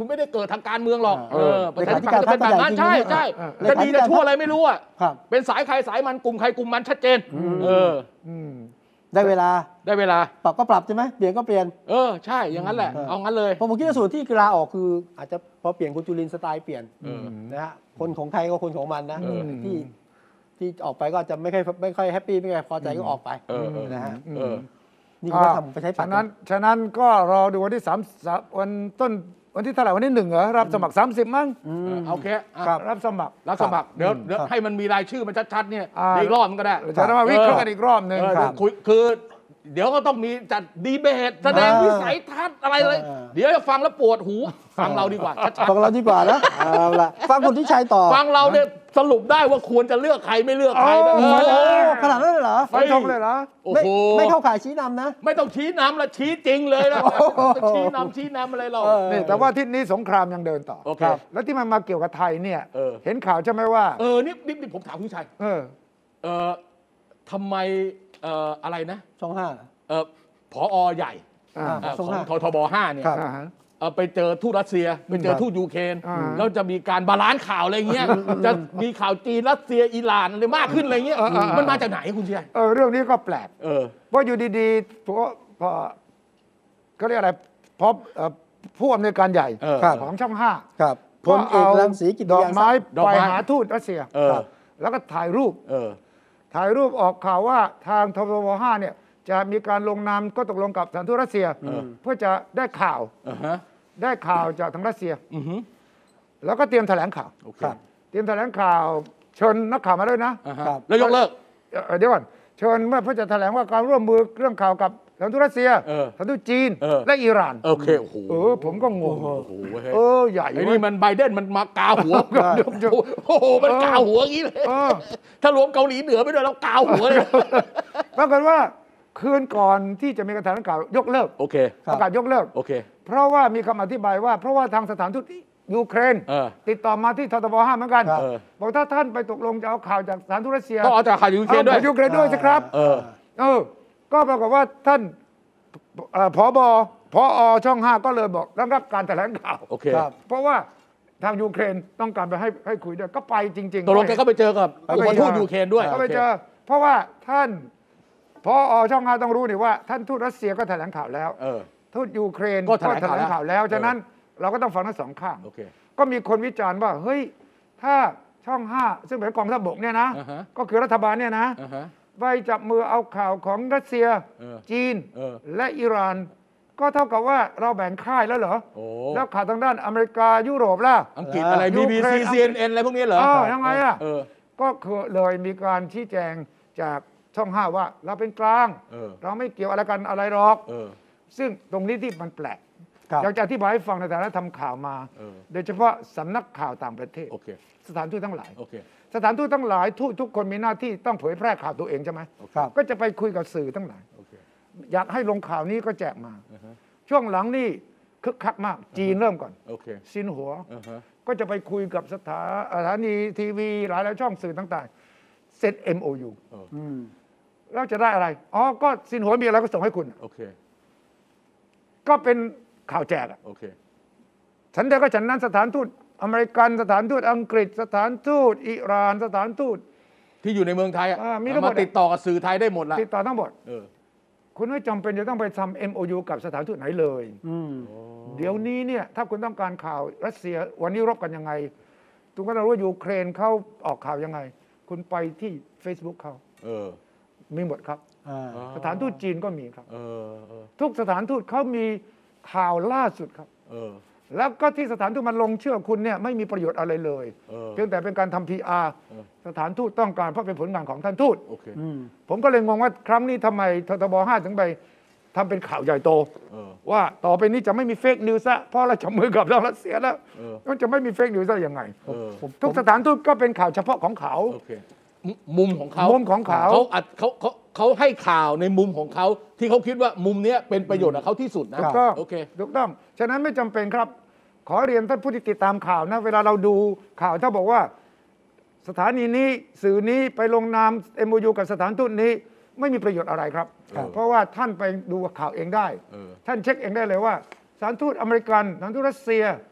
กิดทางการเมืองหรอกเออประชาธิปไตยเลขาธิการเป็นแบบนั้นใช่ใช่จะดีจะชั่วอะไรไม่รู้อ่ะครับเป็นสายใครสายมันกลุ่มใครกลุ่มมันชัดเจนเออได้เวลาได้เวลาปรับก็ปรับใช่ไหมเปลี่ยนก็เปลี่ยนเออใช่อย่างนั้นแหละเออเอางั้นเลยผมผมคิดว่าส่วนที่กีฬาออกคือ อาจจะพอเปลี่ยนคุณจุลินทร์สไตล์เปลี่ยนเออนะฮะคนของใครก็คนของมันนะเออที่ที่ออกไปก็จะไม่ค่อยไม่ค่อยแฮปปี้ไม่ค่อยพอใจก็ออกไปเออเออนะฮะเออนี่ก็ทำไปใช้ปัฉะดนั้นฉะนั้นก็รอดูวันที่สามวันต้นวันที่เท่าไหร่วันที่หนึ่งเหรอรับสมัครสามสิบมั้งโอเคอ่ะครับรับสมัครรับสมัครเดี๋ยวเดี๋ยวให้มันมีรายชื่อมันชัดๆเนี่ยอ่าเดี๋ยวอีกรอบมันก็ได้จะได้มาวิเคราะห์กันอีกรอบหนึ่งเออครับคุยคือ เดี๋ยวก็ต้องมีจัดดีเบตแสดงอ่าวิสัยทัศน์อะไรเลยอ่าเดี๋ยวจะฟังแล้วปวดหูฟังเราดีกว่าชัดฟังเราดีกว่านะเอาละฟังคุณทิชัยต่อๆฟังเราเนี่ยสรุปได้ว่าควรจะเลือกใครไม่เลือกใครนะโอ้โอ้เออขนาดนั้นเลยเหรอฟันธงเลยเหรอโอ้ไม่โหไม่เข้าข่ายชี้นำนะไม่ต้องชี้นำละชี้จริงเลยนะชี้นำชี้นำอะไรเราเออนี่แต่ว่าที่นี้สงครามยังเดินต่อโอเคครับแล้วที่มันมาเกี่ยวกับไทยเนี่ยเออเห็นข่าวใช่ไหมว่าเออนี่นี่นี่ผมถามคุณชัยเออเออทำไมเอ่ออะไรนะช่องห้าเออผอใหญ่อ่าเอ่อช่องของห้าททบห้าเนี่ยครับอ่าฮะเอ่อไปเจอทูตรัสเซียไปเจอทูตยูเครนอ่าแล้วจะมีการบาลานซ์ข่าวอะไรเงี้ยจะมีข่าวจีนรัสเซียอิหร่านอะไรมากขึ้นอะไรเงี้ยมันมาจากไหนคุณชัยเออเรื่องนี้ก็แปลกเออว่าอยู่ดีๆพอพอเขาเรียกอะไรพอเอ่อผู้อำนวยการใหญ่เออของช่องห้าครับพลเอกรังสีกิติดอกยาไม้ดอกไปไม้หาทูตรัสเซียเออครับแล้วก็ถ่ายรูปเออถ่ายรูปออกข่าวว่าทางทบวห้าเนี่ยจะมีการลงนามก็ตกลงกับสถานทูตรัสเซีย เพื่อจะได้ข่าวอ่าฮะได้ข่าวจากทางรัสเซียอือฮึแล้วก็เตรียมแถลงข่าวโอเคครับเตรียมแถลงข่าวเชิญนักข่าวมาด้วยนะอ่าฮะครับแล้วยกเลิกเอ่อเดี๋ยวก่อนเชิญเมื่อเพื่อจะแถลงว่าการร่วมมือเรื่องข่าวกับสถานทูตรัสเซียเออสถานทูตจีนเออและอิหร่านโอเคโอ้โหเออผมก็งงโอ้โหเว้ยเออใหญ่ไอ้เว้นี่ยมันไบเดนมันมากาหัวโอ้โหมันกาหัวอย่างนี้เลยเออถ้ารวมเกาหลีเหนือไปด้วยแล้วกาหัวเลยปรากฏว่าคืนก่อนที่จะมีการแถลงข่าวยกเลิกโอเคประกาศยกเลิกโอเคเพราะว่ามีคำอธิบายว่า เพราะว่าทางสถานทูตยูเครนเออติดต่อมาที่ททบห้าเหมือนกันครับเออบอกถ้าท่านไปตกลงจะเอาข่าวจากสถานทูตรัสเซียต้องเอาจากข่าวยูเครนด้วยอายูเครนด้วยสิครับเออเออ ก็ปรากฏว่าท่านเอ่อผบพอช่องห้าก็เลยบอกระงับการแถลงข่าวโอเคครับเพราะว่าทางยูเครนต้องการไปให้ให้คุยด้วยก็ไปจริงๆตกลงแกก็ไปเจอกับไปอุปทูตยูเครนด้วยก็ไปเจอ เพราะว่าท่านพอช่องห้าต้องรู้นี่ว่า ท่านทูตรัสเซียก็แถลงข่าวแล้วเออทูตยูเครนก็แถลงข่าวข่าวแล้วเออฉะนั้นเราก็ต้องฟังทั้งสองข้างโอเคก็มีคนวิจารณ์ว่าเฮ้ยถ้าช่องห้าซึ่งเป็นกองทัพบกเนี่ยนะอ่าฮะก็คือรัฐบาลเนี่ยนะอ่าฮะไปจับมือเอาข่าวของรัสเซียเออจีนเออและอิหร่าน ก็เท่ากับว่าเราแบ่งค่ายแล้วเหรอโอ้แล้วข่าวทางด้านอเมริกายุโรปล่ะอังกฤษอะไรยูบีเครบีนซี ซี เอ็น เอ็น อะไรพวกนี้เหรอเออยังไงอ่ะเออก็คือเลยมีการชี้แจงจากช่องห้าว่าเราเป็นกลางเออเราไม่เกี่ยวอะไรกันอะไรหรอกเออซึ่งตรงนี้ที่มันแปลกครับอยากจะอธิบายให้ฟังในฐานะทำข่าวมาเออโดยเฉพาะสำนักข่าวต่างประเทศโอเคสถานทูตทั้งหลายโอเคสถานทูตทั้งหลายทูตทุกคนมีหน้าที่ต้องเผยแพร่ข่าวตัวเองใช่ไหมครับก็จะไปคุยกับสื่อทั้งหลายโอเคอยากให้ลงข่าวนี้ก็แจกมาอ่าฮะช่วงหลังนี่คึกคักมาก จีนเริ่มก่อนโอเคซินหัวอ่าฮะก็จะไปคุยกับสถาสถานีทีวีหลายหลายๆช่องสื่อต่างๆเซ็น เอ็ม โอ ยูอืมแล้วจะได้อะไร อ๋อ ก็ซินหัวมีอะไรก็ส่งให้คุณโอเคก็เป็นข่าวแจกอะโอเคฉันใดก็ฉันนั้นสถานทูตอเมริกันสถานทูตอังกฤษ สถานทูตอิหร่านสถานทูตที่อยู่ในเมืองไทยอ่ะอ่ามีทั้งหมดมาติดต่อกับสื่อไทยได้หมดละติดต่อทั้งหมดเออคุณไม่จำเป็นจะต้องไปทำ เอ็ม โอ ยู กับสถานทูตไหนเลยอืมเดี๋ยวนี้เนี่ยถ้าคุณต้องการข่าวรัสเซียวันนี้รบกันยังไงคุณก็ต้องรู้ว่ายูเครนเขาออกข่าวยังไง คุณไปที่ Facebook เขาเออมีหมดครับอ่าสถานทูตจีนก็มีครับเออเออทุกสถานทูตเขามีข่าวล่าสุดครับเออแล้วก็ที่สถานทูตมันลงเชื่อคุณเนี่ยไม่มีประโยชน์อะไรเลยเออเพียงแต่เป็นการทำ พี อาร์เออสถานทูตต้องการเพราะเป็นผลงานของท่านทูตโอเคอืมผมก็เลยงงว่าครั้งนี้ทำไมททบห้าถึงไปทำเป็นข่าวใหญ่โตเออว่าต่อไปนี้จะไม่มีเฟกนิวส์ละเพราะเราจับมือกับทางรัสเซียแล้วเออมันจะไม่มีเฟกนิวส์ได้ยังไงเออผมทุกสถานทูตก็เป็นข่าวเฉพาะของเขาโอเคมุมุมของเขามุมของเขาเขาอัดเขาเขาเขาให้ข่าวในมุมของเขาที่เขาคิดว่ามุมเนี้ยเป็นประโยชน์กับเขาที่สุดนะถูกต้องโอเคถูกต้องฉะนั้นไม่จำเป็นครับ ขอเรียนท่านผู้ที่ติดตามข่าวนะ เวลาเราดูข่าวถ้าบอกว่า สถานีนี้สื่อนี้ไปลงนาม เอ็ม โอ ยู กับสถานทูตนี้ไม่มีประโยชน์อะไรครับครับเพราะว่าท่านไปดูข่าวเองได้เออท่านเช็คเองได้เลยว่าสถานทูตอเมริกันสถานทูตรัสเซียเออ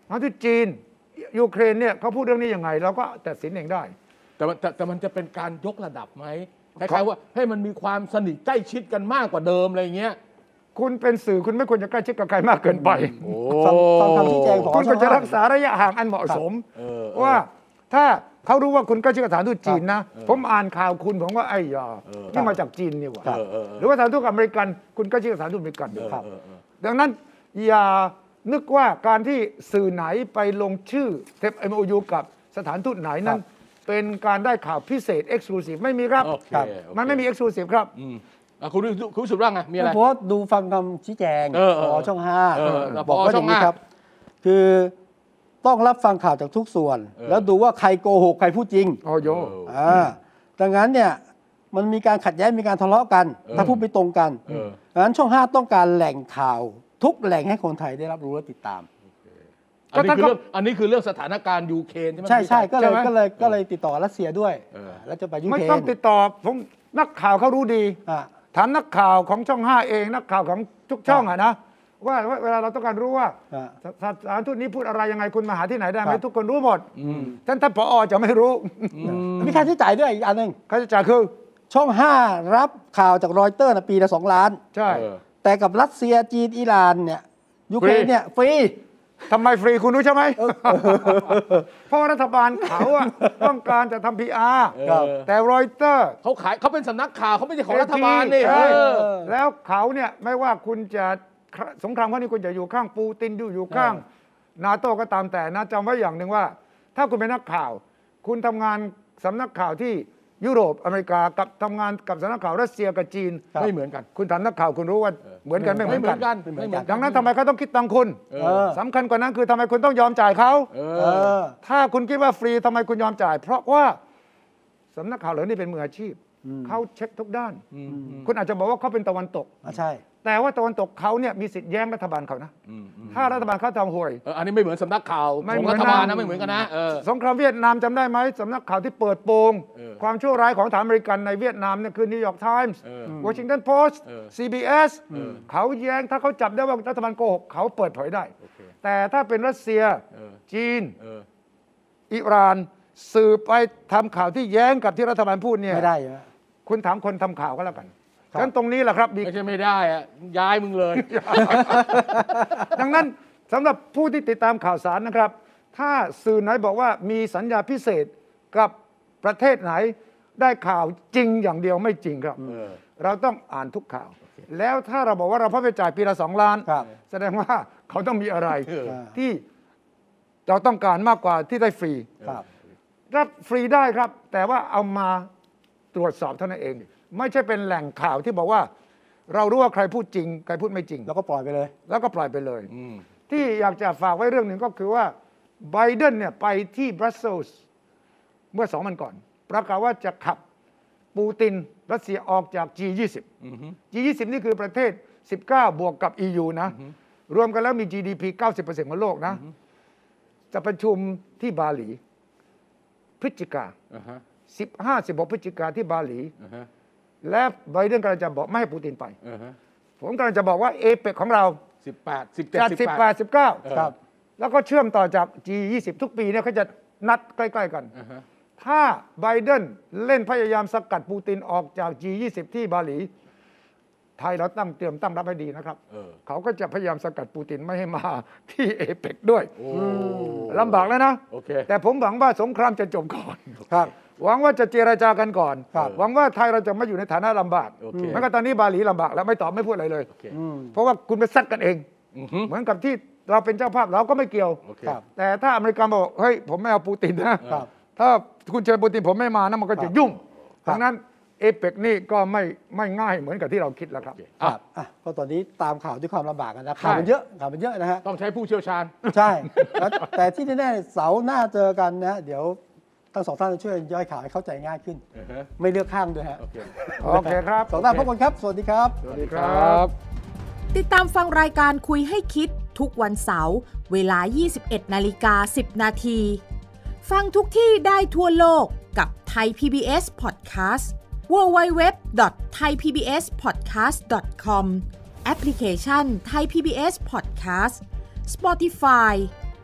เอาที่จีนยูเครนเนี่ยเขาพูดเรื่องนี้ยังไงเราก็ตัดสินเองได้แต่แต่แต่มันจะเป็นการยกระดับไหมคล้ายๆว่าให้มันมีความสนิทใกล้ชิดกันมากกว่าเดิมอะไรเงี้ยคุณเป็นสื่อคุณไม่ควรจะใกล้ชิดกับใครมากเกินไปฟังคำชี้แจงของคุณควรจะรักษาระยะห่างอันเหมาะสมว่าถ้าเขารู้ว่าคุณใกล้ชิดกับสถานทูตจีนนะผมอ่านข่าวคุณผมว่าไอ้ยานี่มาจากจีนนี่หว่าหรือว่าสถานทูตอเมริกันคุณใกล้ชิดกับสถานทูตอเมริกันดังนั้นอย่านึกว่าการที่สื่อไหนไปลงชื่อเทป เอ็ม โอ ยู กับสถานทูตไหนนั้นเป็นการได้ข่าวพิเศษ Exclusive ไม่มีครับมันไม่มี Exclusive ครับคุณคุณสุดร่างไงมีอะไรเพราะดูฟังคำชี้แจงของช่องห้าบอกว่าอย่างนี้ครับคือต้องรับฟังข่าวจากทุกส่วนแล้วดูว่าใครโกหกใครพูดจริงอ๋อโยอ่าดังนั้นเนี่ยมันมีการขัดแย้งมีการทะเลาะกันถ้าพูดไม่ตรงกันดังนั้นช่องห้าต้องการแหล่งข่าวทุกแหล่งให้คนไทยได้รับรู้และติดตามอันนี้คือเรื่องอันนี้คือเรื่องสถานการณ์ยูเครนใช่ไหมใช่ใช่ก็เลยก็เลยก็เลยติดต่อรัสเซียด้วยแล้วจะไปยูเครนไม่ต้องติดต่อผมนักข่าวเขารู้ดีถามนักข่าวของช่องห้าเองนักข่าวของทุกช่องอะนะว่าเวลาเราต้องการรู้ว่าสถานทูตนี้พูดอะไรยังไงคุณมาหาที่ไหนได้ไหมทุกคนรู้หมดท่านท่านผอ.จะไม่รู้มีค่าใช้จ่ายด้วยอีกอันหนึ่งค่าใช้จ่ายคือช่องห้ารับข่าวจากรอยเตอร์ปีละสองล้านใช่แต่กับรัสเซียจีนอิหร่านเนี่ยยูเครนเนี่ยฟรีทำไมฟรีคุณรู้ใช่ไหมเพราะรัฐบาลเขาต้องการจะทำ พี อาร์ แต่รอยเตอร์เขาขายเขาเป็นสำนักข่าวเขาไม่ใช่ของรัฐบาลนี่แล้วเขาเนี่ยไม่ว่าคุณจะสงครามครั้งนี้คุณจะอยู่ข้างปูตินอยู่อยู่ข้างนาโต้ก็ตามแต่นะจำไว้อย่างหนึ่งว่าถ้าคุณเป็นนักข่าวคุณทำงานสำนักข่าวที่ยุโรปอเมริกากับทำงานกับสำนักข่าวรัสเซียกับจีนไม่เหมือนกันคุณถามนักข่าวคุณรู้ว่าเหมือนกันไม่เหมือนกันดังนั้นทำไมเขาต้องคิดตังคุณสำคัญกว่านั้นคือทำไมคุณต้องยอมจ่ายเขาถ้าคุณคิดว่าฟรีทำไมคุณยอมจ่ายเพราะว่าสำนักข่าวเหล่านี้เป็นมืออาชีพเขาเช็คทุกด้านคุณอาจจะบอกว่าเขาเป็นตะวันตกใช่แต่ว่าตะวันตกเขาเนี่ยมีสิทธิ์แย้งรัฐบาลเขานะถ้ารัฐบาลเขาทำห่วยอันนี้ไม่เหมือนสำนักข่าวของรัฐบาลนะไม่เหมือนกันนะสงครามเวียดนามจำได้ไหมสำนักข่าวที่เปิดโปงความชั่วร้ายของทหารอเมริกันในเวียดนามเนี่ยคือนิวยอร์กไทมส์วอชิงตันโพสต์ ซี บี เอส เขาแย้งถ้าเขาจับได้ว่ารัฐบาลโกหกเขาเปิดเผยได้แต่ถ้าเป็นรัสเซียจีนอิหร่านสื่อไปทำข่าวที่แย้งกับที่รัฐบาลพูดเนี่ยไม่ได้คุณถามคนทำข่าวก็แล้วกันดังนั้นตรงนี้แหละครับไม่ใช่ไม่ได้อะย้ายมึงเลยดังนั้นสำหรับผู้ที่ติดตามข่าวสารนะครับถ้าสื่อไหนบอกว่ามีสัญญาพิเศษกับประเทศไหนได้ข่าวจริงอย่างเดียวไม่จริงครับเราต้องอ่านทุกข่าวแล้วถ้าเราบอกว่าเราเพิ่มไปจ่ายปีละสองล้านแสดงว่าเขาต้องมีอะไรที่เราต้องการมากกว่าที่ได้ฟรีรับฟรีได้ครับแต่ว่าเอามาตรวจสอบเท่านั้นเองไม่ใช่เป็นแหล่งข่าวที่บอกว่าเรารู้ว่าใครพูดจริงใครพูดไม่จริงแล้วก็ปล่อยไปเลยแล้วก็ปล่อยไปเลยที่อยากจะฝากไว้เรื่องหนึ่งก็คือว่าไบเดนเนี่ยไปที่บรัสเซลส์เมื่อสองวันก่อนประกาศว่าจะขับปูตินรัสเซียออกจาก จี ยี่สิบ จี ยี่สิบ นี่คือประเทศสิบเก้าบวกกับ อี ยู นะรวมกันแล้วมี จี ดี พี เก้าสิบเปอร์เซ็นต์ ของโลกนะจะประชุมที่บาหลีพฤศจิกาสิบห้า สิบหกพฤศจิกาที่บาหลีและไบเดนกำลังจะบอกไม่ให้ปูตินไปผมกำลังจะบอกว่าเอเปกของเราสิบแปด สิบเจ็ดสิบแปด สิบเก้าครับแล้วก็เชื่อมต่อจาก จี ยี่สิบ ทุกปีเนี่ยเขาจะนัดใกล้ๆกันถ้าไบเดนเล่นพยายามสกัดปูตินออกจาก จี ยี่สิบ ที่บาหลีไทยเราตั้งเตรียมตั้งรับให้ดีนะครับเขาก็จะพยายามสกัดปูตินไม่ให้มาที่เอเปกด้วยลำบากแล้วนะแต่ผมหวังว่าสงครามจะจบก่อนครับหวังว่าจะเจรจากันก่อนหวังว่าไทยเราจะไม่อยู่ในฐานะลำบากแม้กระทั่งตอนนี้บาหลีลำบากแล้วไม่ตอบไม่พูดอะไรเลยเพราะว่าคุณไปซัดกันเองเหมือนกับที่เราเป็นเจ้าภาพเราก็ไม่เกี่ยวแต่ถ้าอเมริกาบอกเฮ้ยผมไม่เอาปูตินนะถ้าคุณเชิญปูตินผมไม่มานะมันก็จะยุ่งดังนั้นเอเปกนี่ก็ไม่ไม่ง่ายเหมือนกับที่เราคิดแล้วครับครับก็ตอนนี้ตามข่าวด้วยความลำบากกันนะข่าวมันเยอะข่าวมันเยอะนะฮะต้องใช้ผู้เชี่ยวชาญใช่แต่ที่แน่ๆเสาร์หน้าเจอกันนะเดี๋ยวทั้งสองท่านจะช่วยย่อยข่าวให้เข้าใจง่ายขึ้นไม่เลือกข้างด้วยฮะโอเคครับสองท่านพบกันครับสวัสดีครับสวัสดีครับติดตามฟังรายการคุยให้คิดทุกวันเสาร์เวลา ยี่สิบเอ็ดนาฬิกาสิบนาทีฟังทุกที่ได้ทั่วโลกกับ Thai พี บี เอส Podcastดับเบิลยู ดับเบิลยู ดับเบิลยู ดอท ไทย พี บี เอส พอดแคสต์ ดอท คอม แอปพลิเคชัน Thai พี บี เอส Podcast Spotify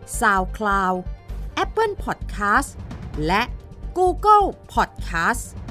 SoundCloud Apple Podcast และ Google Podcast